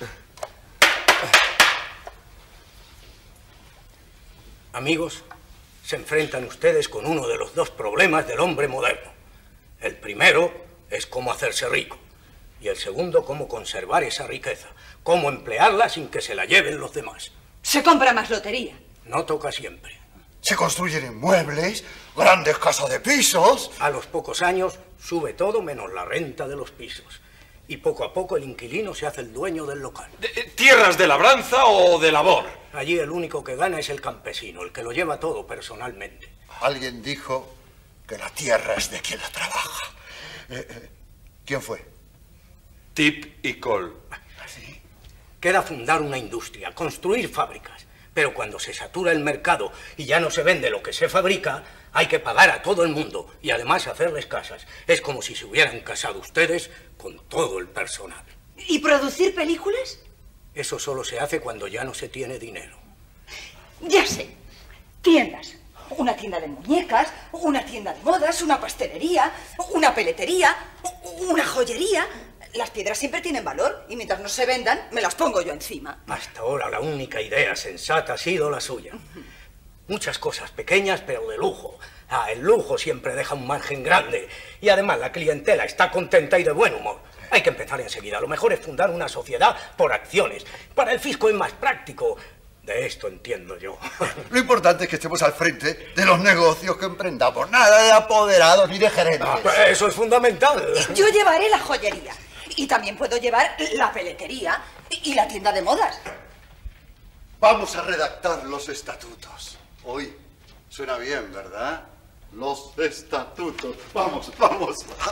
[SPEAKER 7] Amigos, se enfrentan ustedes con uno de los dos problemas del hombre moderno. El primero es cómo hacerse rico. Y el segundo, cómo conservar esa riqueza. Cómo emplearla sin que se la lleven los demás.
[SPEAKER 2] Se compra más lotería.
[SPEAKER 7] No toca siempre.
[SPEAKER 6] Se construyen inmuebles, grandes casas de pisos.
[SPEAKER 7] A los pocos años sube todo menos la renta de los pisos. Y poco a poco el inquilino se hace el dueño del local.
[SPEAKER 5] ¿Tierras de labranza o de labor?
[SPEAKER 7] Allí el único que gana es el campesino, el que lo lleva todo personalmente.
[SPEAKER 6] Alguien dijo que la tierra es de quien la trabaja. Eh, eh, ¿Quién fue?
[SPEAKER 5] Tip y Col.
[SPEAKER 7] ¿Así? Queda fundar una industria, construir fábricas. Pero cuando se satura el mercado y ya no se vende lo que se fabrica, hay que pagar a todo el mundo y además hacerles casas. Es como si se hubieran casado ustedes con todo el personal.
[SPEAKER 2] ¿Y producir películas?
[SPEAKER 7] Eso solo se hace cuando ya no se tiene dinero.
[SPEAKER 2] Ya sé. Tiendas. Una tienda de muñecas, una tienda de modas, una pastelería, una peletería, una joyería. Las piedras siempre tienen valor y mientras no se vendan, me las pongo yo encima.
[SPEAKER 7] Hasta ahora la única idea sensata ha sido la suya. Muchas cosas pequeñas, pero de lujo. Ah, el lujo siempre deja un margen grande. Y además la clientela está contenta y de buen humor. Hay que empezar enseguida. Lo mejor es fundar una sociedad por acciones. Para el fisco es más práctico. De esto entiendo yo.
[SPEAKER 6] Lo importante es que estemos al frente de los negocios que emprendamos. Nada de apoderados ni de gerentes.
[SPEAKER 7] Ah, pues eso es fundamental.
[SPEAKER 2] Yo llevaré la joyería. Y también puedo llevar la peletería y la tienda de modas.
[SPEAKER 6] Vamos a redactar los estatutos. Hoy suena bien, ¿verdad? Los estatutos. Vamos, vamos.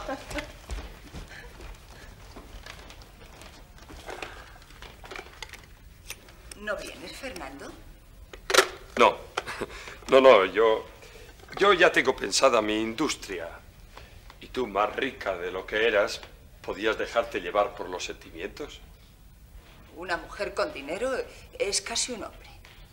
[SPEAKER 2] ¿No vienes, Fernando?
[SPEAKER 5] No, no, no, yo, yo ya tengo pensada mi industria. Y tú, más rica de lo que eras, ¿podías dejarte llevar por los sentimientos?
[SPEAKER 2] Una mujer con dinero es casi un hombre.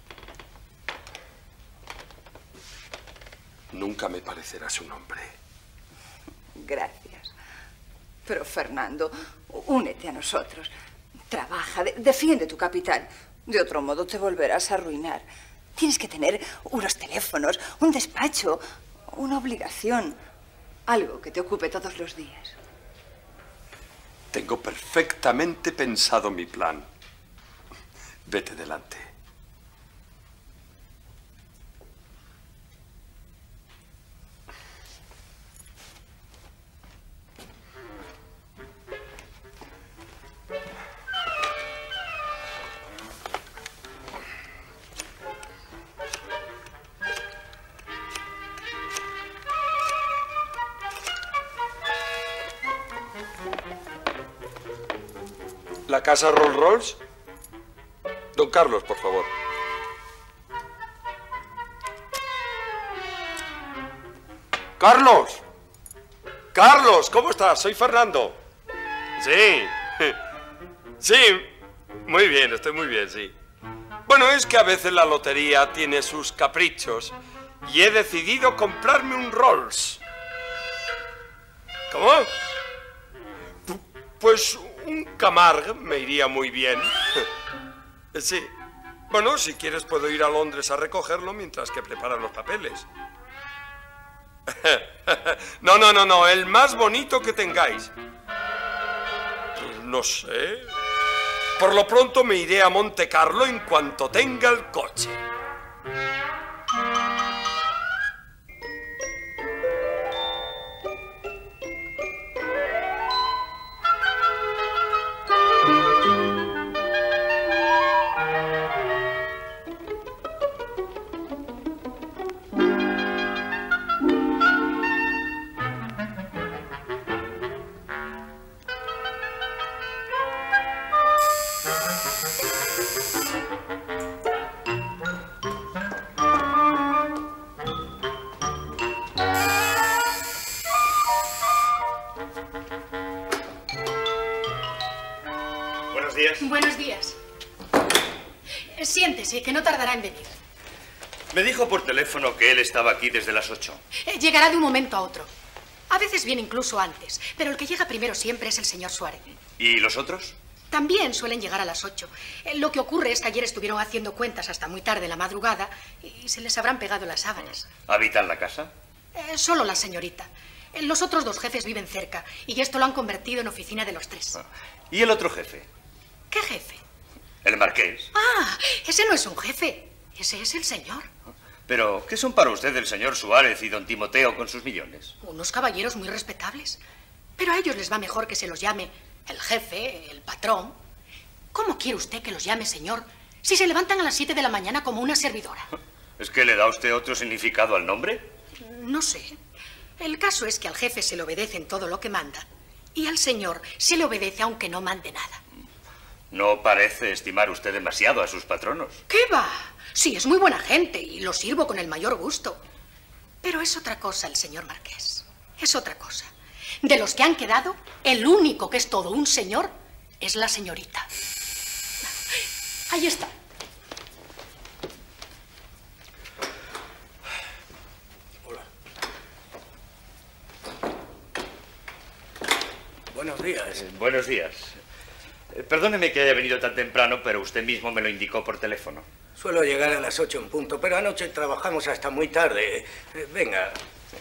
[SPEAKER 5] Nunca me parecerás un hombre.
[SPEAKER 2] Gracias. Pero, Fernando, únete a nosotros. Trabaja, de- defiende tu capital. De otro modo te volverás a arruinar. Tienes que tener unos teléfonos, un despacho, una obligación. Algo que te ocupe todos los días.
[SPEAKER 5] Tengo perfectamente pensado mi plan. Vete delante. ¿La casa Rolls Royce? Don Carlos, por favor. ¡Carlos! ¡Carlos! ¿Cómo estás? Soy Fernando. Sí. Sí. Muy bien, estoy muy bien, sí. Bueno, es que a veces la lotería tiene sus caprichos y he decidido comprarme un Rolls. ¿Cómo? Pues un Camargue me iría muy bien. Sí. Bueno, si quieres puedo ir a Londres a recogerlo mientras que preparan los papeles. No, no, no, no, el más bonito que tengáis. No sé. Por lo pronto me iré a Monte Carlo en cuanto tenga el coche.
[SPEAKER 8] Buenos días.
[SPEAKER 3] Buenos días. Eh, Siéntese, que no tardará en venir.
[SPEAKER 8] Me dijo por teléfono que él estaba aquí desde las ocho.
[SPEAKER 3] Eh, Llegará de un momento a otro. A veces viene incluso antes, pero el que llega primero siempre es el señor Suárez.
[SPEAKER 8] ¿Y los otros?
[SPEAKER 3] También suelen llegar a las ocho. Eh, Lo que ocurre es que ayer estuvieron haciendo cuentas hasta muy tarde en la madrugada y se les habrán pegado las sábanas.
[SPEAKER 8] ¿Habitan la casa?
[SPEAKER 3] Eh, Solo la señorita. Eh, Los otros dos jefes viven cerca y esto lo han convertido en oficina de los tres.
[SPEAKER 8] ¿Y el otro jefe?
[SPEAKER 3] ¿Qué jefe?
[SPEAKER 8] El marqués.
[SPEAKER 3] Ah, ese no es un jefe. Ese es el señor.
[SPEAKER 8] Pero, ¿qué son para usted el señor Suárez y don Timoteo con sus millones?
[SPEAKER 3] Unos caballeros muy respetables. Pero a ellos les va mejor que se los llame el jefe, el patrón. ¿Cómo quiere usted que los llame señor si se levantan a las siete de la mañana como una servidora?
[SPEAKER 8] ¿Es que le da usted otro significado al nombre?
[SPEAKER 3] No sé. El caso es que al jefe se le obedece en todo lo que manda y al señor se le obedece aunque no mande nada.
[SPEAKER 8] No parece estimar usted demasiado a sus patronos.
[SPEAKER 3] ¿Qué va? Sí, es muy buena gente y lo sirvo con el mayor gusto. Pero es otra cosa el señor marqués. Es otra cosa. De los que han quedado, el único que es todo un señor es la señorita. Ahí está.
[SPEAKER 7] Hola. Buenos días.
[SPEAKER 8] Eh, buenos días. Eh, Perdóneme que haya venido tan temprano, pero usted mismo me lo indicó por teléfono.
[SPEAKER 7] Suelo llegar a las ocho en punto, pero anoche trabajamos hasta muy tarde. Eh, Venga.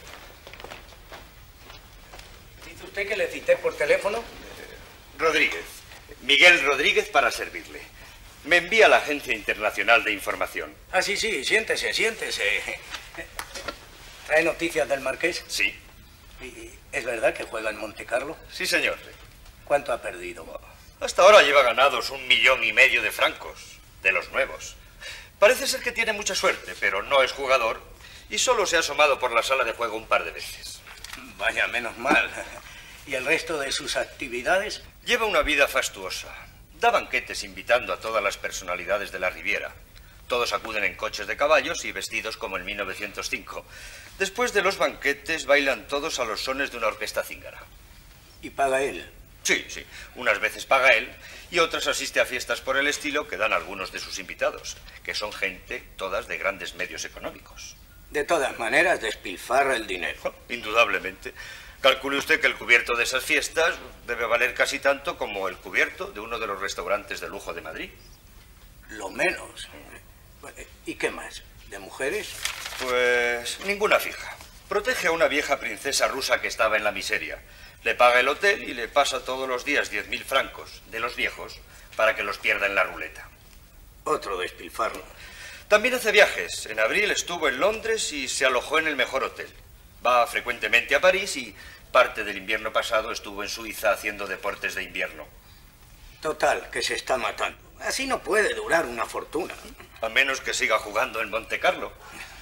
[SPEAKER 7] ¿Dice usted que le cité por teléfono?
[SPEAKER 8] Rodríguez. Miguel Rodríguez para servirle. Me envía la Agencia Internacional de Información.
[SPEAKER 7] Ah, sí, sí, siéntese, siéntese. ¿Trae noticias del Marqués?
[SPEAKER 8] Sí.
[SPEAKER 7] ¿Y es verdad que juega en Monte Carlo?
[SPEAKER 8] Sí, señor.
[SPEAKER 7] ¿Cuánto ha perdido?
[SPEAKER 8] Hasta ahora lleva ganados un millón y medio de francos, de los nuevos. Parece ser que tiene mucha suerte, pero no es jugador y solo se ha asomado por la sala de juego un par de veces.
[SPEAKER 7] Vaya, menos mal. ¿Y el resto de sus actividades?
[SPEAKER 8] Lleva una vida fastuosa. Da banquetes invitando a todas las personalidades de la Riviera. Todos acuden en coches de caballos y vestidos como en mil novecientos cinco. Después de los banquetes bailan todos a los sones de una orquesta cíngara.
[SPEAKER 7] ¿Y paga él?
[SPEAKER 8] Sí, sí. Unas veces paga él y otras asiste a fiestas por el estilo que dan algunos de sus invitados, que son gente todas de grandes medios económicos.
[SPEAKER 7] De todas maneras, despilfarra el dinero.
[SPEAKER 8] Indudablemente. Calcule usted que el cubierto de esas fiestas debe valer casi tanto como el cubierto de uno de los restaurantes de lujo de Madrid.
[SPEAKER 7] Lo menos. ¿Y qué más? ¿De mujeres?
[SPEAKER 8] Pues ninguna fija. Protege a una vieja princesa rusa que estaba en la miseria. Le paga el hotel y le pasa todos los días diez mil francos de los viejos para que los pierda en la ruleta.
[SPEAKER 7] Otro despilfarro.
[SPEAKER 8] También hace viajes. En abril estuvo en Londres y se alojó en el mejor hotel. Va frecuentemente a París y parte del invierno pasado estuvo en Suiza haciendo deportes de invierno.
[SPEAKER 7] Total, que se está matando. Así no puede durar una fortuna.
[SPEAKER 8] A menos que siga jugando en Monte Carlo.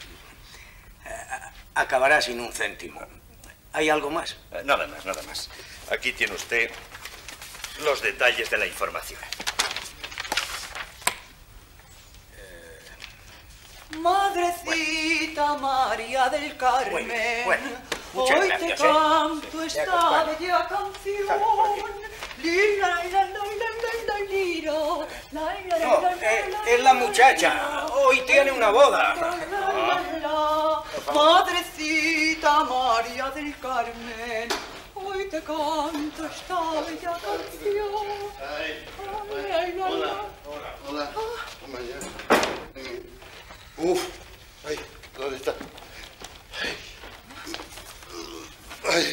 [SPEAKER 7] Acabará sin un céntimo. ¿Hay algo más?
[SPEAKER 8] Eh, nada más, nada más. Aquí tiene usted los detalles de la información.
[SPEAKER 2] Madrecita María del Carmen,
[SPEAKER 7] Bueno, bueno, muchas
[SPEAKER 2] hoy
[SPEAKER 7] gracias,
[SPEAKER 2] te
[SPEAKER 7] ¿eh?
[SPEAKER 2] canto
[SPEAKER 7] Ya
[SPEAKER 2] esta
[SPEAKER 7] acompaño.
[SPEAKER 2] bella canción. Lira, la, la, la, la, la, lira, la, la, la,
[SPEAKER 7] No,
[SPEAKER 2] la,
[SPEAKER 7] eh,
[SPEAKER 2] la,
[SPEAKER 7] es la muchacha. Hoy tiene una boda.
[SPEAKER 2] la, la, la, la. Madrecita María del Carmen, hoy te canto esta bella canción. Ay, ay, la, la.
[SPEAKER 6] Hola. Uf. Ay, ¿dónde está? Ay. Ay.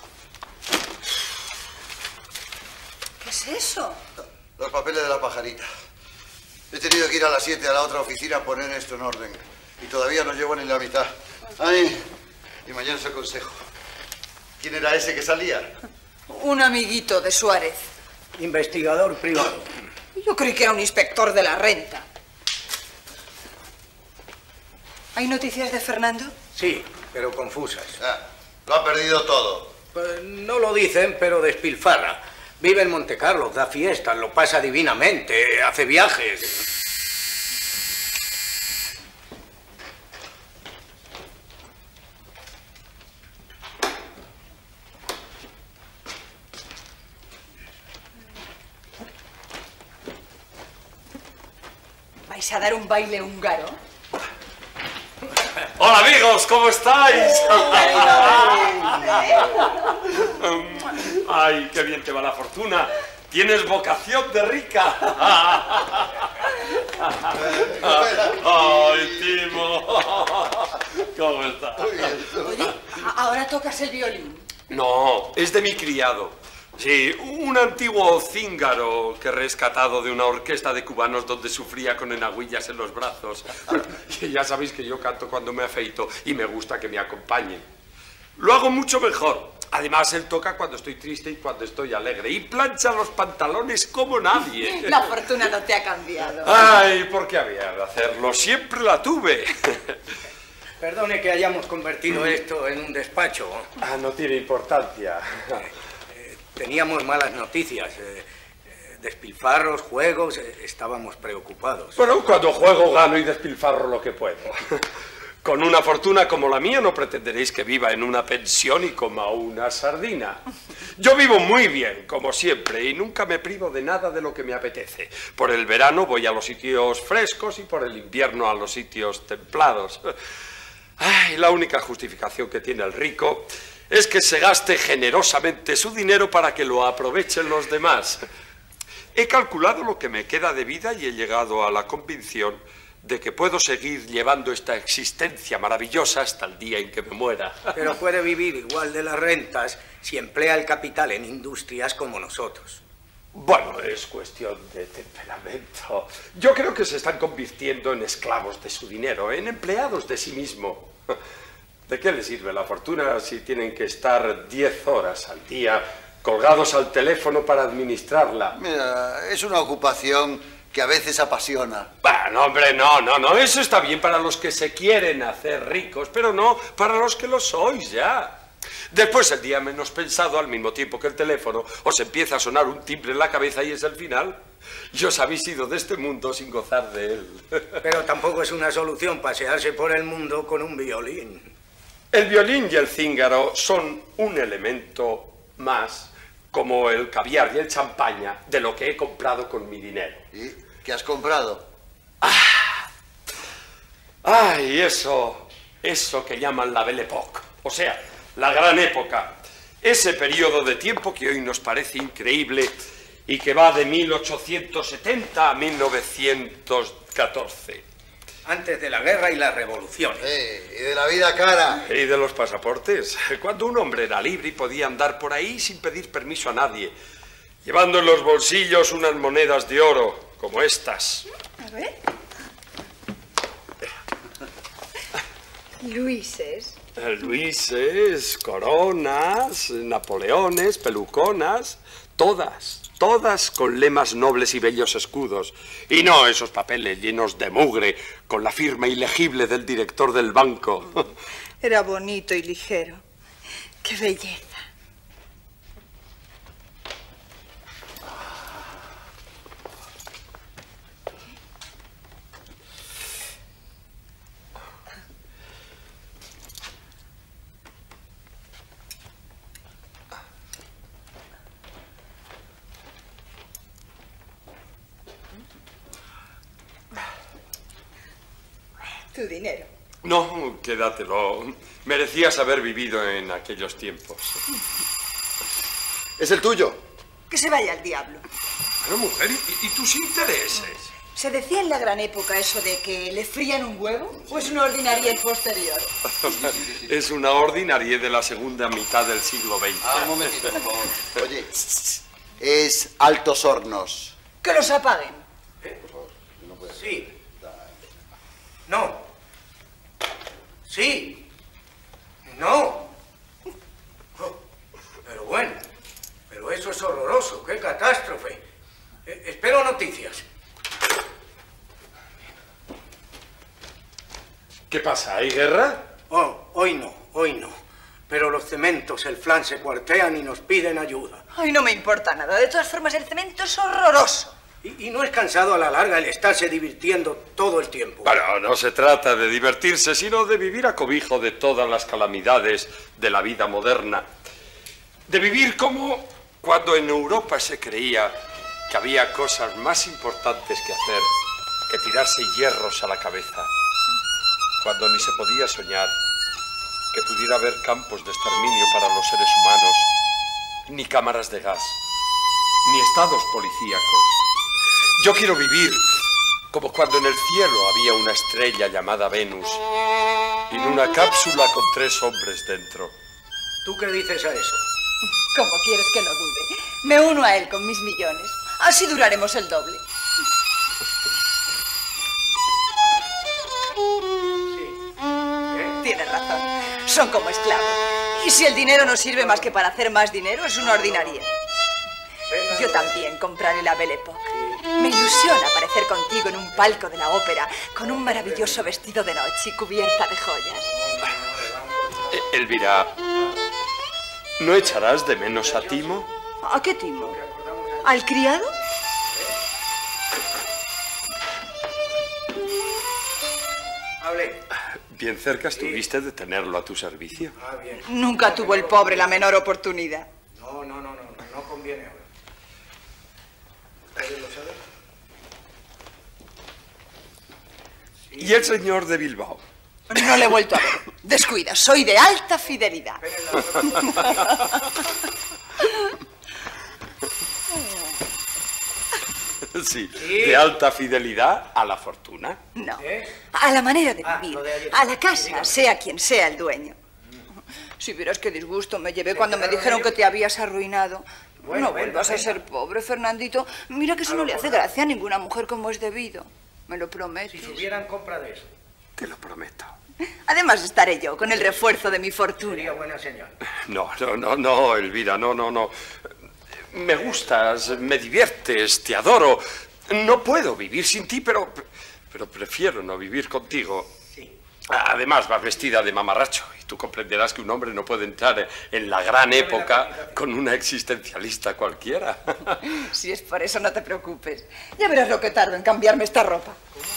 [SPEAKER 2] ¿Qué es eso?
[SPEAKER 6] Los papeles de la pajarita. He tenido que ir a las siete a la otra oficina a poner esto en orden. Y todavía no llevo ni la mitad. Ay. Y mañana os aconsejo. ¿Quién era ese que salía?
[SPEAKER 2] Un amiguito de Suárez.
[SPEAKER 7] Investigador privado.
[SPEAKER 2] Yo creí que era un inspector de la renta. ¿Hay noticias de Fernando?
[SPEAKER 7] Sí, pero confusas.
[SPEAKER 6] Ah, lo ha perdido todo.
[SPEAKER 7] Pues no lo dicen, pero despilfarra. Vive en Monte Carlo, da fiestas, lo pasa divinamente, hace viajes.
[SPEAKER 2] ¿Vais a dar un baile húngaro?
[SPEAKER 5] Hola amigos, ¿cómo estáis? Ay, qué bien te va la fortuna. Tienes vocación de rica. Ay, Timo. ¿Cómo estás?
[SPEAKER 2] Oye, ahora tocas el violín.
[SPEAKER 5] No, es de mi criado. Sí, un antiguo cíngaro que he rescatado de una orquesta de cubanos donde sufría con enagüillas en los brazos. Y ya sabéis que yo canto cuando me afeito y me gusta que me acompañen. Lo hago mucho mejor. Además, él toca cuando estoy triste y cuando estoy alegre. Y plancha los pantalones como nadie.
[SPEAKER 2] La fortuna no te ha cambiado.
[SPEAKER 5] Ay, ¿por qué había de hacerlo? Siempre la tuve.
[SPEAKER 7] Perdone que hayamos convertido esto en un despacho.
[SPEAKER 5] Ah, no tiene importancia.
[SPEAKER 7] Teníamos malas noticias. Eh, eh, despilfarros, juegos, eh, estábamos preocupados.
[SPEAKER 5] Bueno, cuando juego gano y despilfarro lo que puedo. Con una fortuna como la mía no pretenderéis que viva en una pensión y coma una sardina. Yo vivo muy bien, como siempre, y nunca me privo de nada de lo que me apetece. Por el verano voy a los sitios frescos y por el invierno a los sitios templados. Ay, la única justificación que tiene el rico es que se gaste generosamente su dinero para que lo aprovechen los demás. He calculado lo que me queda de vida y he llegado a la convicción de que puedo seguir llevando esta existencia maravillosa hasta el día en que me muera.
[SPEAKER 7] Pero puede vivir igual de las rentas si emplea el capital en industrias como nosotros.
[SPEAKER 5] Bueno, es cuestión de temperamento. Yo creo que se están convirtiendo en esclavos de su dinero, en empleados de sí mismo. ¿De qué les sirve la fortuna si tienen que estar diez horas al día colgados al teléfono para administrarla?
[SPEAKER 6] Mira, es una ocupación que a veces apasiona.
[SPEAKER 5] Bueno, hombre, no, no, no. Eso está bien para los que se quieren hacer ricos, pero no para los que lo sois ya. Después, el día menos pensado, al mismo tiempo que el teléfono, os empieza a sonar un timbre en la cabeza y es el final. Y os habéis ido de este mundo sin gozar de él.
[SPEAKER 7] Pero tampoco es una solución pasearse por el mundo con un violín.
[SPEAKER 5] El violín y el cíngaro son un elemento más, como el caviar y el champaña, de lo que he comprado con mi dinero.
[SPEAKER 6] ¿Y qué has comprado?
[SPEAKER 5] ¡Ah! ¡Ay, eso! Eso que llaman la Belle Époque. O sea, la gran época. Ese periodo de tiempo que hoy nos parece increíble y que va de mil ochocientos setenta a mil novecientos catorce.
[SPEAKER 7] Antes de la guerra y las revoluciones.
[SPEAKER 6] Eh, y de la vida cara.
[SPEAKER 5] Y de los pasaportes. Cuando un hombre era libre y podía andar por ahí sin pedir permiso a nadie, llevando en los bolsillos unas monedas de oro, como estas.
[SPEAKER 2] A ver. Luises.
[SPEAKER 5] Luises, coronas, napoleones, peluconas, todas. Todas con lemas nobles y bellos escudos. Y no esos papeles llenos de mugre con la firma ilegible del director del banco.
[SPEAKER 2] Era bonito y ligero. ¡Qué belleza! Tu dinero.
[SPEAKER 5] No, quédatelo. Merecías haber vivido en aquellos tiempos.
[SPEAKER 6] ¿Es el tuyo?
[SPEAKER 2] Que se vaya al diablo.
[SPEAKER 5] Bueno, mujer, ¿y, y tus intereses?
[SPEAKER 2] ¿Se decía en la gran época eso de que le frían un huevo? ¿O es una ordinariedad posterior?
[SPEAKER 5] Es una ordinariedad de la segunda mitad del siglo veinte.
[SPEAKER 6] Ah, un momentito, por favor. Oye, es Altos Hornos.
[SPEAKER 2] ¡Que los apaguen!
[SPEAKER 7] ¿Eh? Sí. No. Sí. No. Oh, pero bueno, pero eso es horroroso. ¡Qué catástrofe! Eh, espero noticias.
[SPEAKER 5] ¿Qué pasa? ¿Hay guerra?
[SPEAKER 7] Oh, hoy no, hoy no. Pero los cementos, el flan se cuartean y nos piden ayuda.
[SPEAKER 2] Ay, no me importa nada. De todas formas, el cemento es horroroso.
[SPEAKER 7] Y, y no es cansado a la larga el estarse divirtiendo todo el tiempo.
[SPEAKER 5] Bueno, no se trata de divertirse, sino de vivir a cobijo de todas las calamidades de la vida moderna. De vivir como cuando en Europa se creía que había cosas más importantes que hacer que tirarse hierros a la cabeza. Cuando ni se podía soñar que pudiera haber campos de exterminio para los seres humanos, ni cámaras de gas, ni estados policíacos. Yo quiero vivir como cuando en el cielo había una estrella llamada Venus, en una cápsula con tres hombres dentro.
[SPEAKER 7] ¿Tú qué dices a eso?
[SPEAKER 2] Como quieres que lo dude. Me uno a él con mis millones. Así duraremos el doble. Tienes razón. Son como esclavos. Y si el dinero no sirve más que para hacer más dinero, es una ordinariedad. Yo también compraré la Belle Époque. Me ilusiona aparecer contigo en un palco de la ópera con un maravilloso vestido de noche y cubierta de joyas.
[SPEAKER 5] Eh, Elvira, ¿no echarás de menos a Timo?
[SPEAKER 2] ¿A qué Timo? ¿Al criado?
[SPEAKER 7] Hable.
[SPEAKER 5] Bien cerca estuviste de tenerlo a tu servicio.
[SPEAKER 7] Ah, bien.
[SPEAKER 2] Nunca tuvo el pobre la menor oportunidad.
[SPEAKER 7] No, no, no, no, no conviene ahora. ¿Ustedes lo saben?
[SPEAKER 5] ¿Y el señor de Bilbao?
[SPEAKER 2] No le he vuelto a ver. Descuida, soy de alta fidelidad.
[SPEAKER 5] Sí, de alta fidelidad a la fortuna.
[SPEAKER 2] No,
[SPEAKER 7] ¿Eh?
[SPEAKER 2] a la manera de
[SPEAKER 7] Ah,
[SPEAKER 2] vivir,
[SPEAKER 7] lo de ayer.
[SPEAKER 2] a la casa, sea quien sea el dueño. Si vieras qué disgusto me llevé cuando me dijeron que te habías arruinado.
[SPEAKER 7] Bueno,
[SPEAKER 2] no vuelvas
[SPEAKER 7] venga,
[SPEAKER 2] a ser pobre, Fernandito. Mira que eso no le hace gracia a ninguna mujer como es debido. Me lo prometes.
[SPEAKER 7] Si subieran compra de eso.
[SPEAKER 5] Te lo prometo.
[SPEAKER 2] Además estaré yo con el refuerzo de mi fortuna.
[SPEAKER 7] Sería buena señal.
[SPEAKER 5] No, no, no, no, Elvira, no, no, no. Me gustas, me diviertes, te adoro. No puedo vivir sin ti, pero, pero prefiero no vivir contigo.
[SPEAKER 7] Sí.
[SPEAKER 5] Además, vas vestida de mamarracho y tú comprenderás que un hombre no puede entrar en la gran época con una existencialista cualquiera.
[SPEAKER 2] Si es por eso, no te preocupes. Ya verás lo que tardo en cambiarme esta ropa.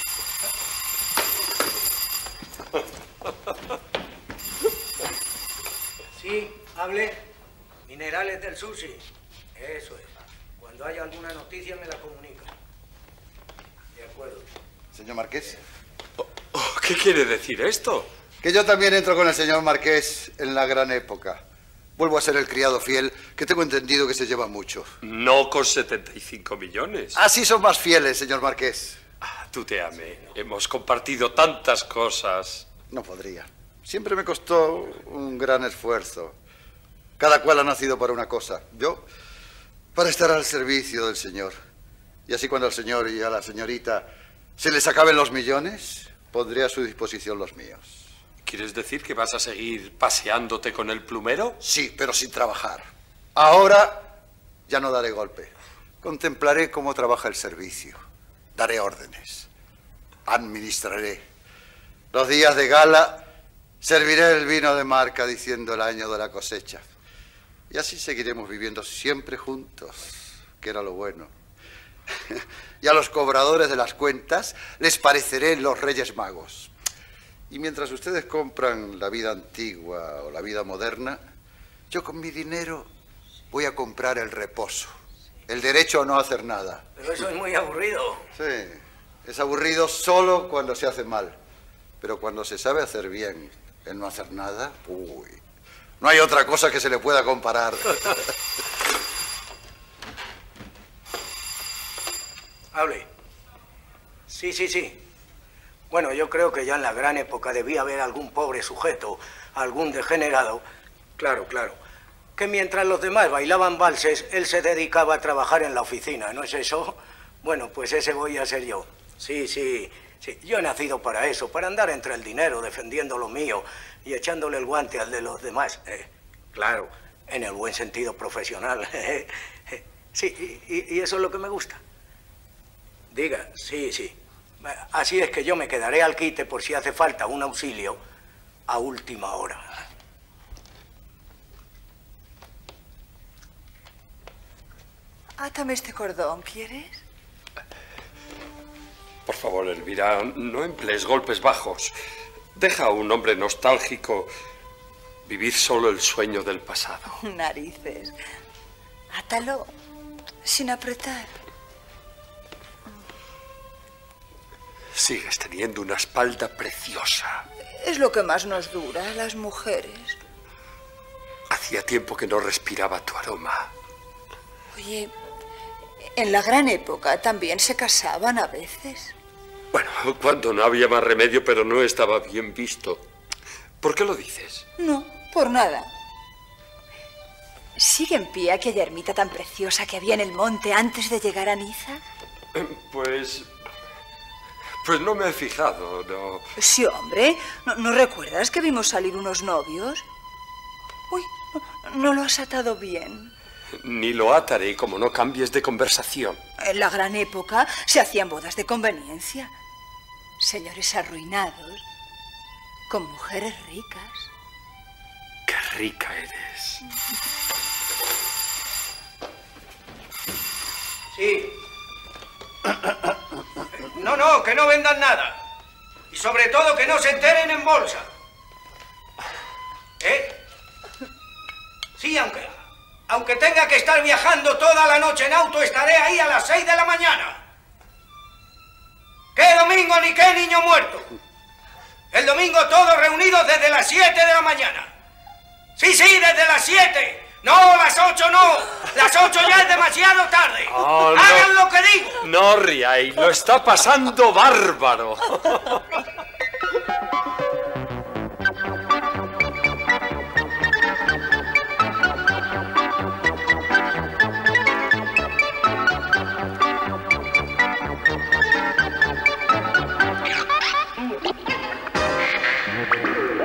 [SPEAKER 7] Sí, hable. Minerales del Sushi. Eso es. Cuando haya alguna noticia me la comunica. De acuerdo.
[SPEAKER 6] Señor Marqués.
[SPEAKER 5] Oh, oh, ¿qué quiere decir esto?
[SPEAKER 6] Que yo también entro con el señor Marqués en la gran época. Vuelvo a ser el criado fiel, que tengo entendido que se lleva mucho.
[SPEAKER 5] No con setenta y cinco millones.
[SPEAKER 6] Así son más fieles, señor Marqués.
[SPEAKER 5] Ah, tú te amé. Hemos compartido tantas cosas.
[SPEAKER 6] No podría. Siempre me costó un gran esfuerzo. Cada cual ha nacido para una cosa. Yo, para estar al servicio del Señor. Y así cuando al Señor y a la señorita se les acaben los millones, pondré a su disposición los míos.
[SPEAKER 5] ¿Quieres decir que vas a seguir paseándote con el plumero?
[SPEAKER 6] Sí, pero sin trabajar. Ahora ya no daré golpe. Contemplaré cómo trabaja el servicio. Daré órdenes. Administraré. Los días de gala serviré el vino de marca diciendo el año de la cosecha. Y así seguiremos viviendo siempre juntos, que era lo bueno. Y a los cobradores de las cuentas les pareceré los Reyes Magos. Y mientras ustedes compran la vida antigua o la vida moderna, yo con mi dinero voy a comprar el reposo, el derecho a no hacer nada.
[SPEAKER 7] Pero eso es muy aburrido.
[SPEAKER 6] Sí, es aburrido solo cuando se hace mal. Pero cuando se sabe hacer bien, el no hacer nada, uy, no hay otra cosa que se le pueda comparar.
[SPEAKER 7] Hable. Sí, sí, sí. Bueno, yo creo que ya en la gran época debía haber algún pobre sujeto, algún degenerado, claro, claro, que mientras los demás bailaban valses, él se dedicaba a trabajar en la oficina, ¿no es eso? Bueno, pues ese voy a ser yo. Sí, sí, sí. Yo he nacido para eso, para andar entre el dinero, defendiendo lo mío y echándole el guante al de los demás. Eh, claro, en el buen sentido profesional. Sí, y, y eso es lo que me gusta. Diga, sí, sí. Así es que yo me quedaré al quite por si hace falta un auxilio a última hora.
[SPEAKER 2] Átame este cordón, ¿quieres?
[SPEAKER 5] Por favor, Elvira, no emplees golpes bajos. Deja a un hombre nostálgico vivir solo el sueño del pasado.
[SPEAKER 2] Narices. Átalo sin apretar.
[SPEAKER 5] Sigues teniendo una espalda preciosa.
[SPEAKER 2] Es lo que más nos dura, las mujeres.
[SPEAKER 5] Hacía tiempo que no respiraba tu aroma.
[SPEAKER 2] Oye, en la gran época también se casaban a veces.
[SPEAKER 5] Bueno, cuando no había más remedio, pero no estaba bien visto. ¿Por qué lo dices?
[SPEAKER 2] No, por nada. ¿Sigue en pie aquella ermita tan preciosa que había en el monte antes de llegar a Niza?
[SPEAKER 5] Pues... Pues no me he fijado, no...
[SPEAKER 2] Sí, hombre. ¿No, ¿no recuerdas que vimos salir unos novios? Uy, no, no lo has atado bien.
[SPEAKER 5] Ni lo ataré como no cambies de conversación.
[SPEAKER 2] En la gran época se hacían bodas de conveniencia. Señores arruinados, con mujeres ricas.
[SPEAKER 5] ¡Qué rica eres!
[SPEAKER 7] Sí. No, no, que no vendan nada. Y sobre todo que no se enteren en bolsa. ¿Eh? Sí, aunque, aunque tenga que estar viajando toda la noche en auto, estaré ahí a las seis de la mañana. ¿Qué domingo ni qué niño muerto? El domingo todos reunidos desde las siete de la mañana. Sí, sí, desde las siete. No, las ocho no. Las ocho ya es demasiado tarde.
[SPEAKER 5] Oh, no.
[SPEAKER 7] Hagan lo que digo.
[SPEAKER 5] No ríais, lo está pasando bárbaro.
[SPEAKER 9] Gracias.